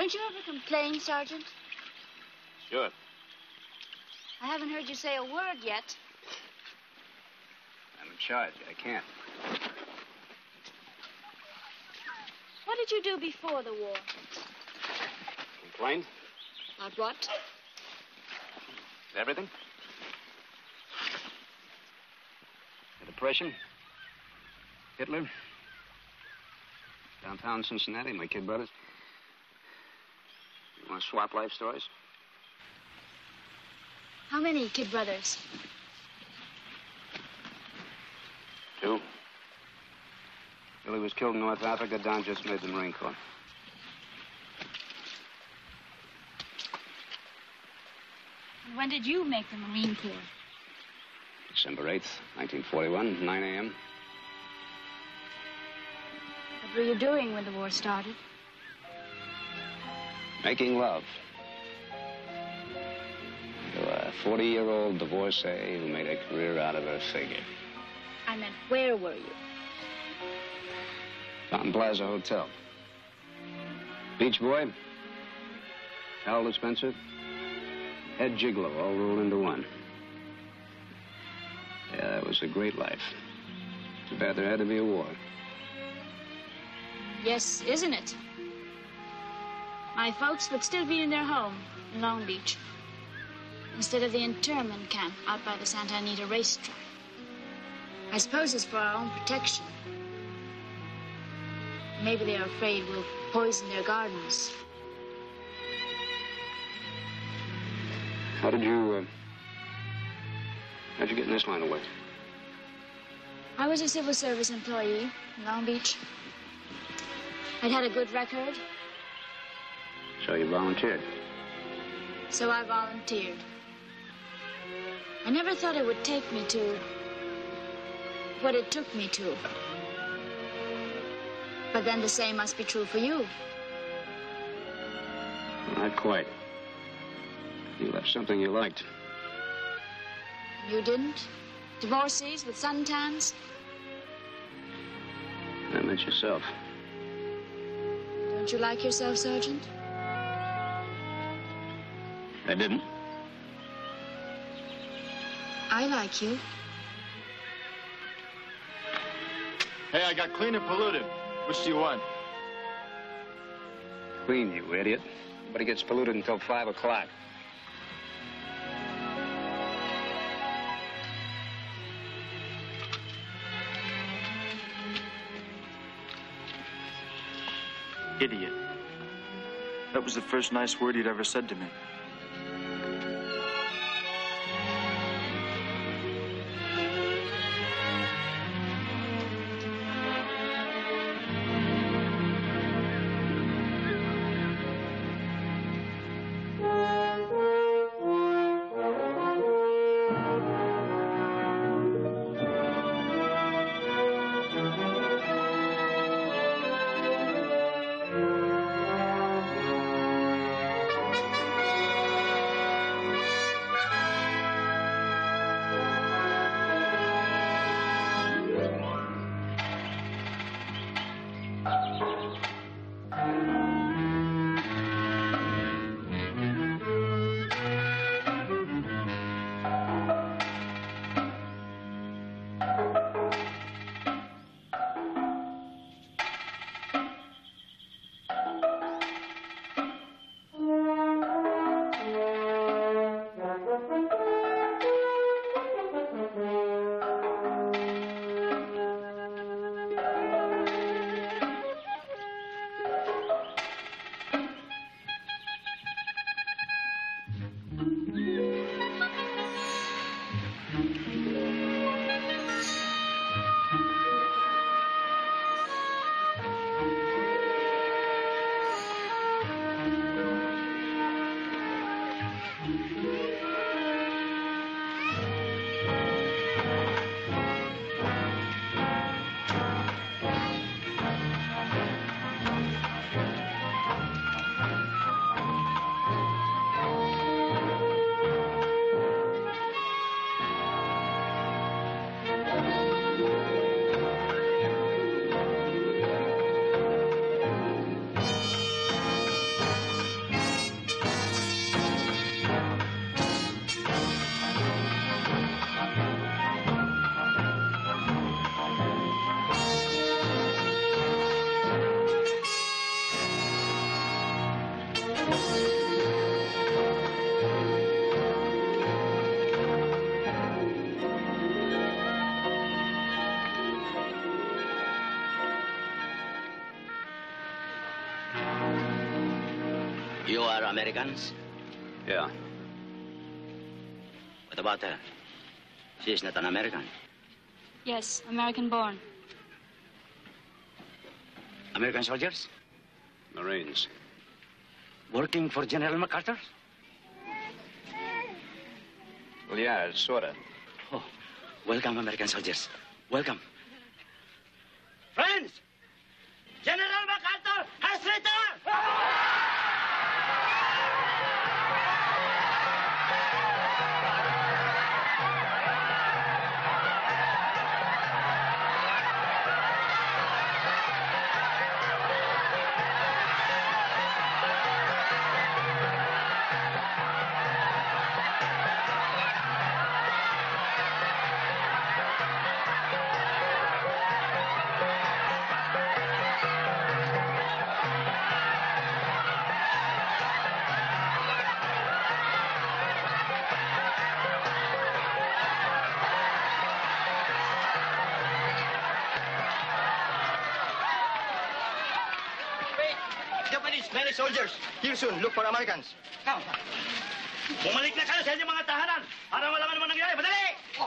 Don't you ever complain, Sergeant? Sure. I haven't heard you say a word yet. I'm in charge. I can't. What did you do before the war? Complain? About what? Everything? The Depression. Hitler. Downtown Cincinnati, my kid brothers. You want to swap life stories? How many kid brothers? 2. Billy was killed in North Africa. Don just made the Marine Corps. And when did you make the Marine Corps? December 8th, 1941, 9 a.m. What were you doing when the war started? Making love. To a 40-year-old divorcee who made a career out of her figure. I meant, where were you? Fountain Plaza Hotel. Beach Boy, towel dispenser, head gigolo, all rolled into one. Yeah, that was a great life. Too bad there had to be a war. Yes, isn't it? My folks would still be in their home in Long Beach instead of the internment camp out by the Santa Anita racetrack. I suppose it's for our own protection. Maybe they're afraid we'll poison their gardens. How'd you get in this line of work? I was a civil service employee in Long Beach. I'd had a good record. So you volunteered? So I volunteered. I never thought it would take me to what it took me to. But then the same must be true for you. Not quite. You left something you liked. You didn't? Divorcees with suntans? That meant yourself. Don't you like yourself, Sergeant? I didn't. I like you. Hey, I got clean and polluted. Which do you want? Clean, you idiot. Nobody gets polluted until 5 o'clock. Idiot. That was the first nice word he'd ever said to me. are Americans? Yeah. What about her? She is not an American. Yes, American born. American soldiers? Marines. Working for General MacArthur? Well, yeah, sort of. Oh, welcome, American soldiers. Welcome. Friends, General MacArthur has returned! Many soldiers. Here soon. Look for Americans. Come. Bumalik na kayo sa inyong mga tahanan para malaman naman nangyari. Madali!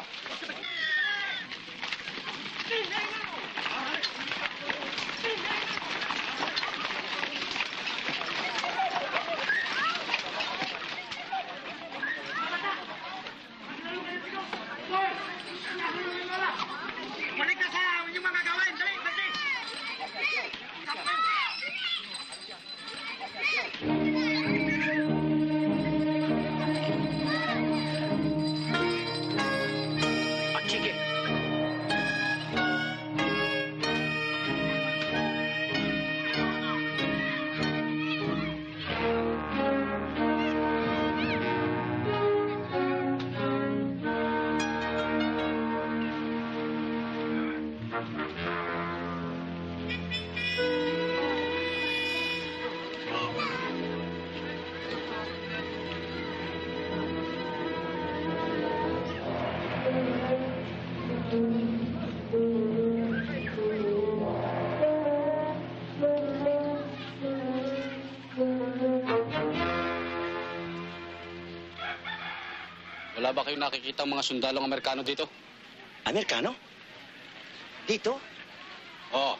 Bumalik na sa inyong mga gawain. Dali! Dali! Wala ba kayong nakikita mga sundalong Amerikano dito? Amerikano? Dito? Oo.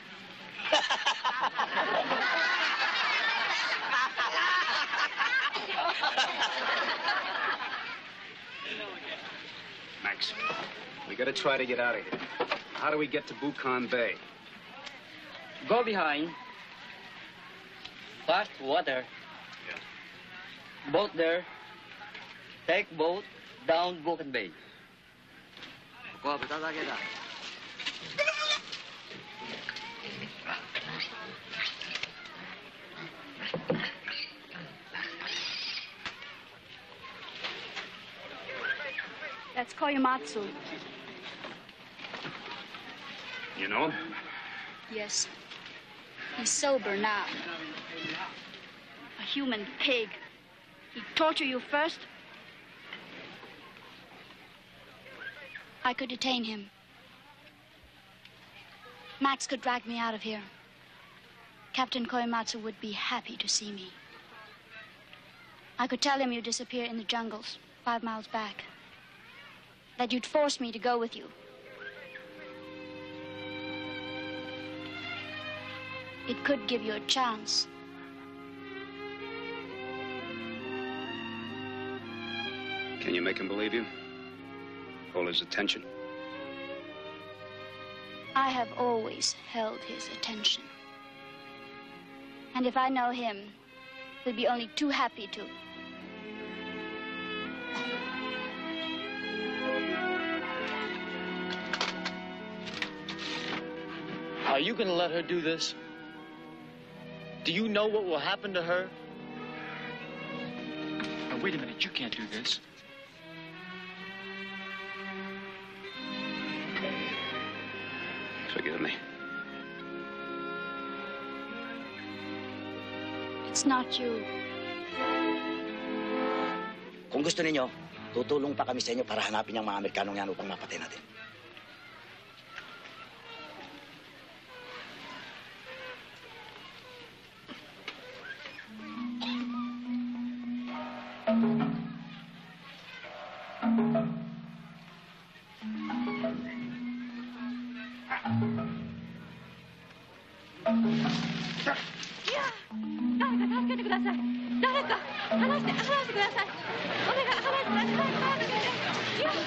Max, we gotta try to get out of here. How do we get to Buchan Bay? Go behind. Fast water. Yeah. Boat there. Take boat down Buchan Bay. That's Koyamatsu. You know him? Yes. He's sober now. A human pig. He'd torture you first. I could detain him. Max could drag me out of here. Captain Koyamatsu would be happy to see me. I could tell him you disappear in the jungles 5 miles back. That you'd force me to go with you. It could give you a chance. Can you make him believe you? Hold his attention? I have always held his attention. And if I know him, he'll be only too happy to. Are you gonna let her do this? Do you know what will happen to her? Now, wait a minute. You can't do this. Forgive me. It's not you. Kung gusto ninyo, tutulong pa kami sa inyo para hanapin yung mga Amerikanong yan upang mapatay natin. 誰か助けてください。誰か離してください。お願い、離してください。早く。いや。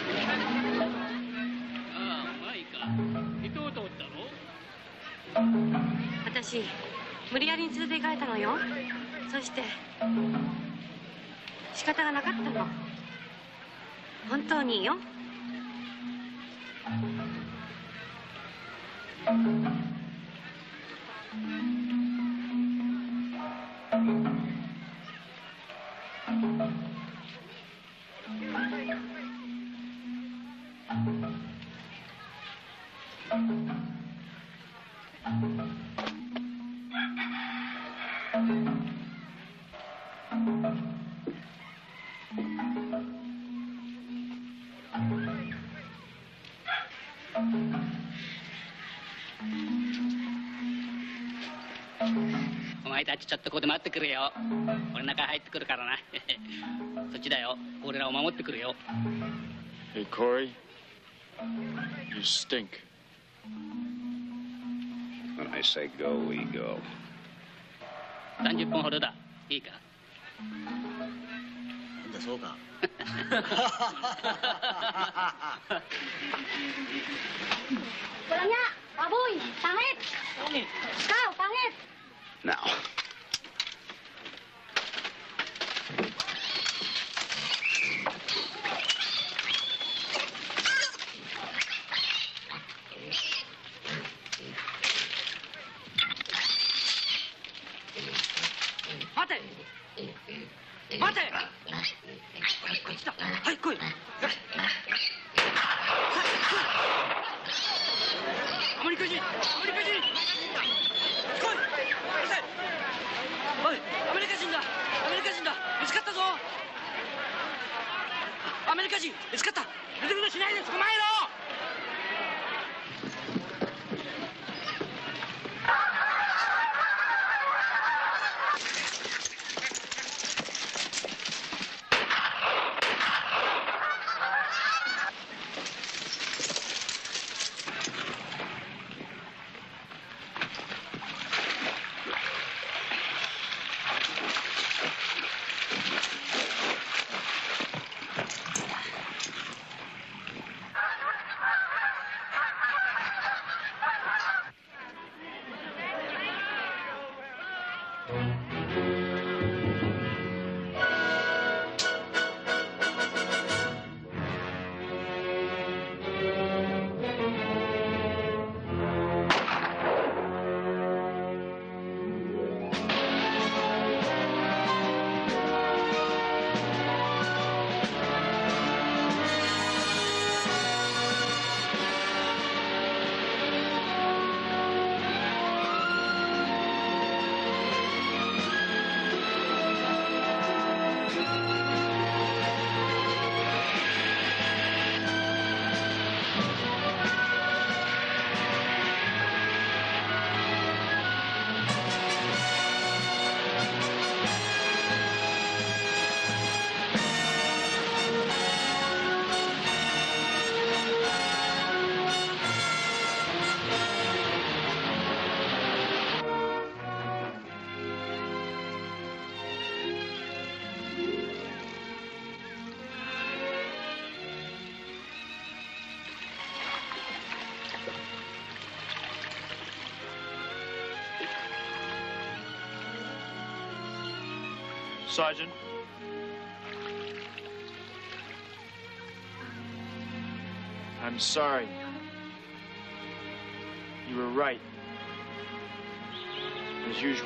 ああ、マイカ。人を通ったの？ 私、無理やりに連れて行かれたのよ。そして仕方がなかったの。本当にいいよ。 お前たちちょっとここで待ってくれよ。俺中入ってくるからな。そっちだよ。俺らを守ってくるよ。 Hey, Corey, you stink. When I say go, we go. 30分ほどだ。いいか？ なんだそうか。 Pulangnya, Pak Boy, pangit. Kau, pangit. Now. Mate! Mate! こっちだ。はい、来い。アメリカ人！アメリカ人！来い！おい、アメリカ人だ！アメリカ人だ！見つかったぞ！アメリカ人！見つかった！ぐずぐずしないで捕まえろ！ Sergeant. I'm sorry. You were right. As usual.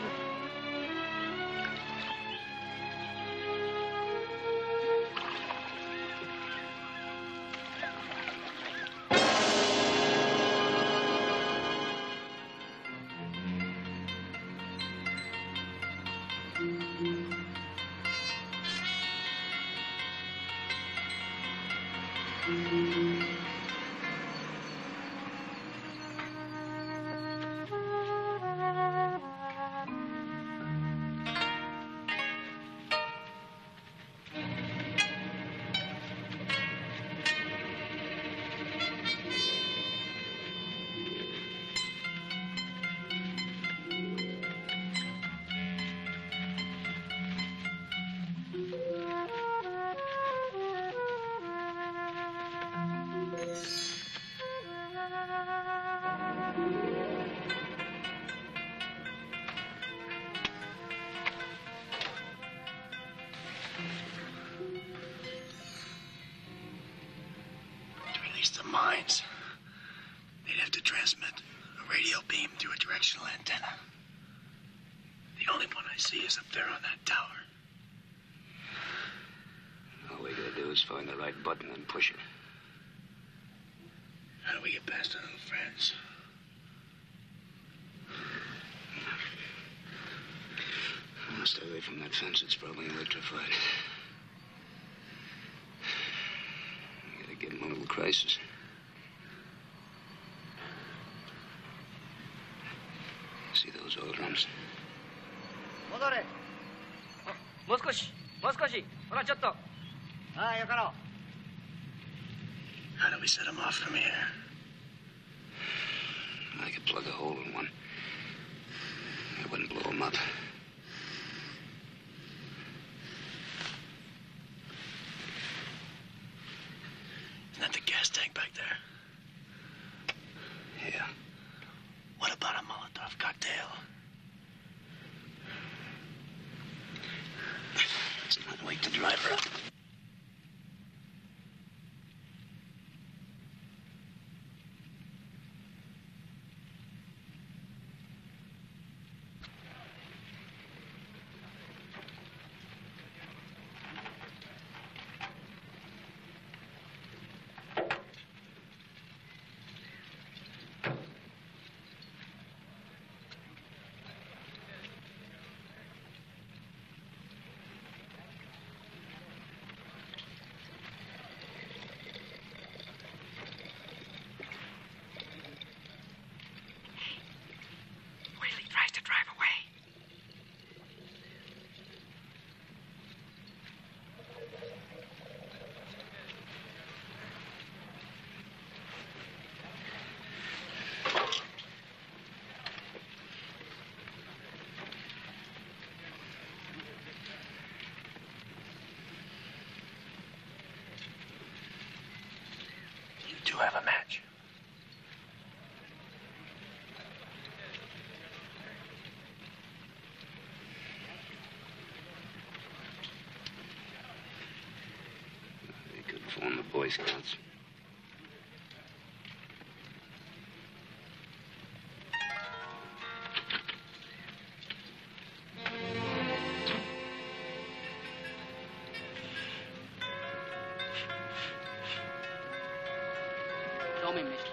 least the mines. They'd have to transmit a radio beam through a directional antenna. The only one I see is up there on that tower. All we gotta do is find the right button and push it. How do we get past our little friends? Stay away from that fence. It's probably electrified. You gotta give them a little crisis. See those oil drums? 戻れ。もう少し。もう少し。ほらちょっと。はい、よかろう。 How do we set them off from here? I could plug a hole in one. It wouldn't blow them up. Isn't that the gas tank back there? Yeah. What about a Molotov cocktail? Let's not wake the driver up. Tries to drive away. You do have a match. Form the Boy Scouts. Show me, mister.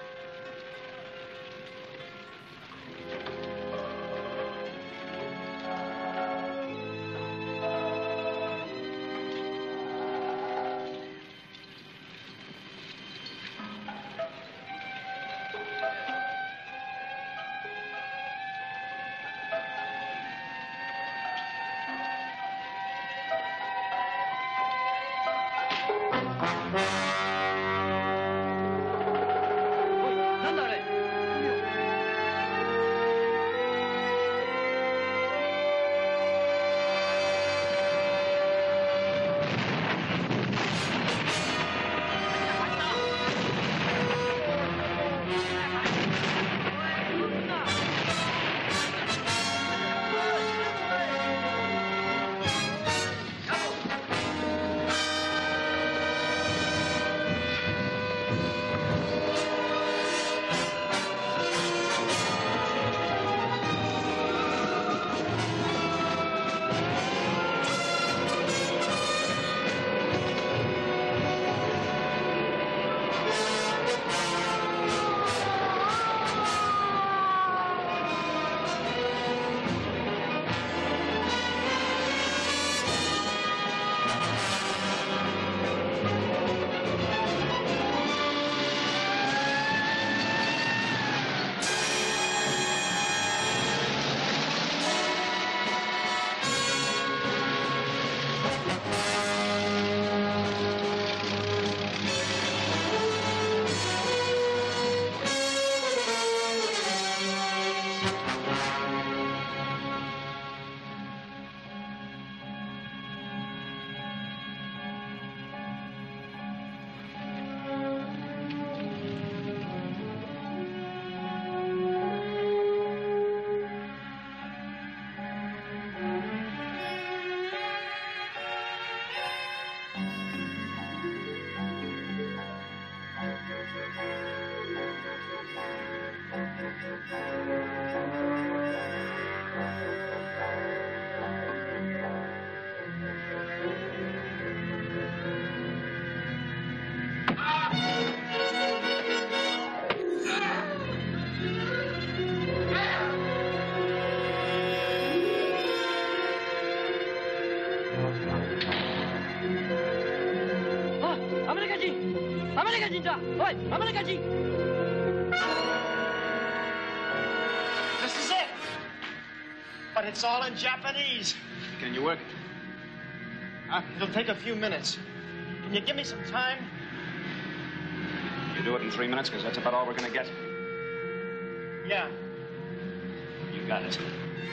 Hoy, Amerikaji! This is it. But it's all in Japanese. Can you work it? Huh? It'll take a few minutes. Can you give me some time? You do it in 3 minutes, because that's about all we're going to get. Yeah. You got it.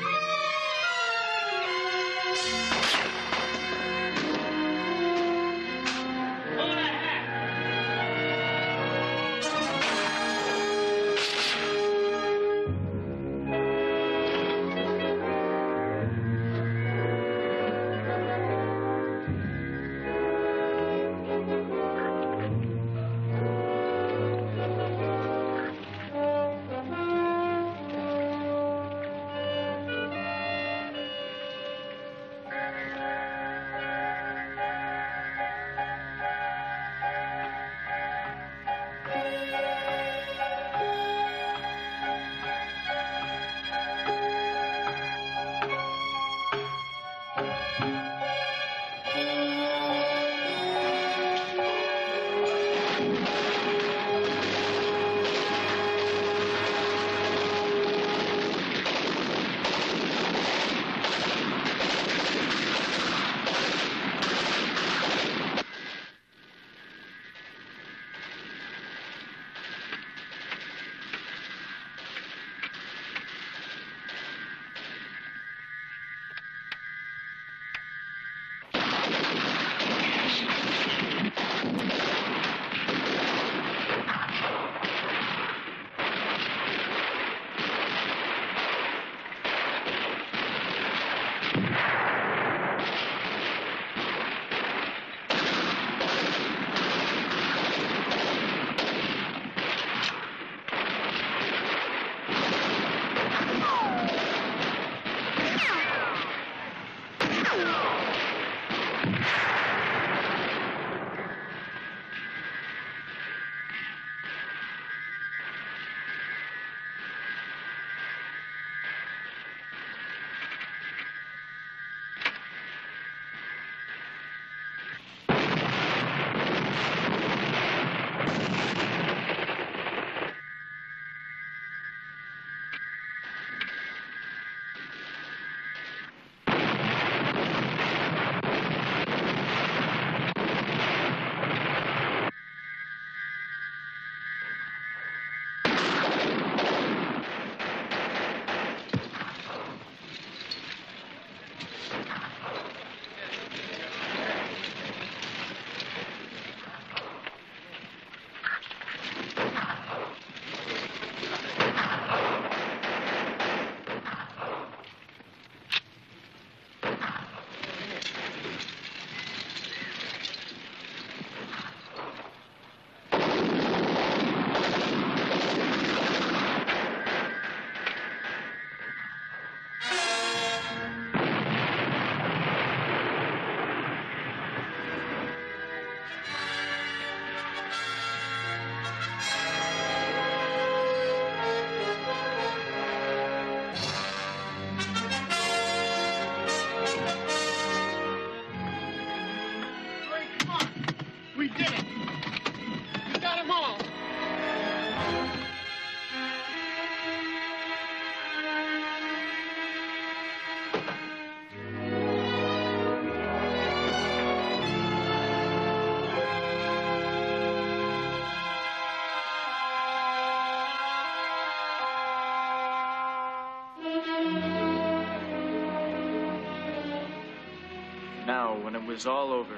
Now, when it was all over,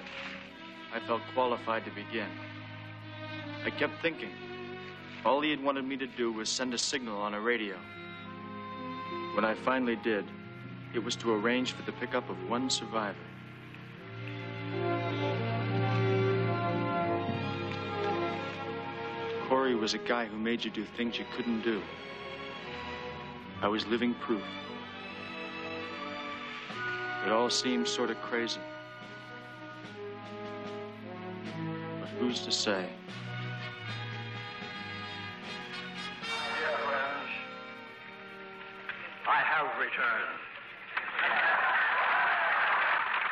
I felt qualified to begin. I kept thinking, all he had wanted me to do was send a signal on a radio. When I finally did, it was to arrange for the pickup of one survivor. Corey was a guy who made you do things you couldn't do. I was living proof. It all seemed sort of crazy. But who's to say? Dear friends, I have returned.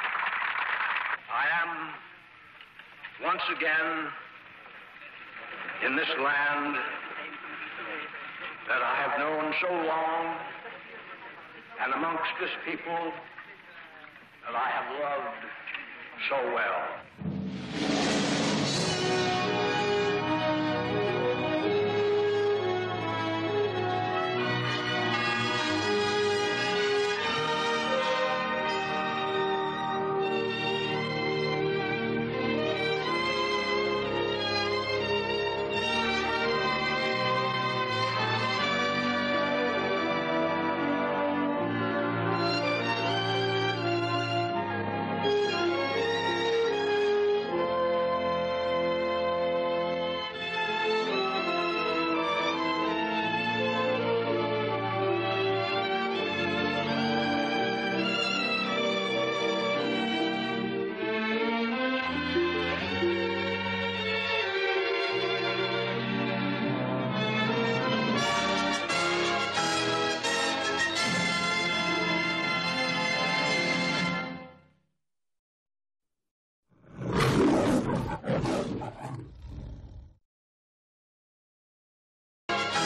I am once again in this land that I have known so long, and amongst this people that I have loved so well.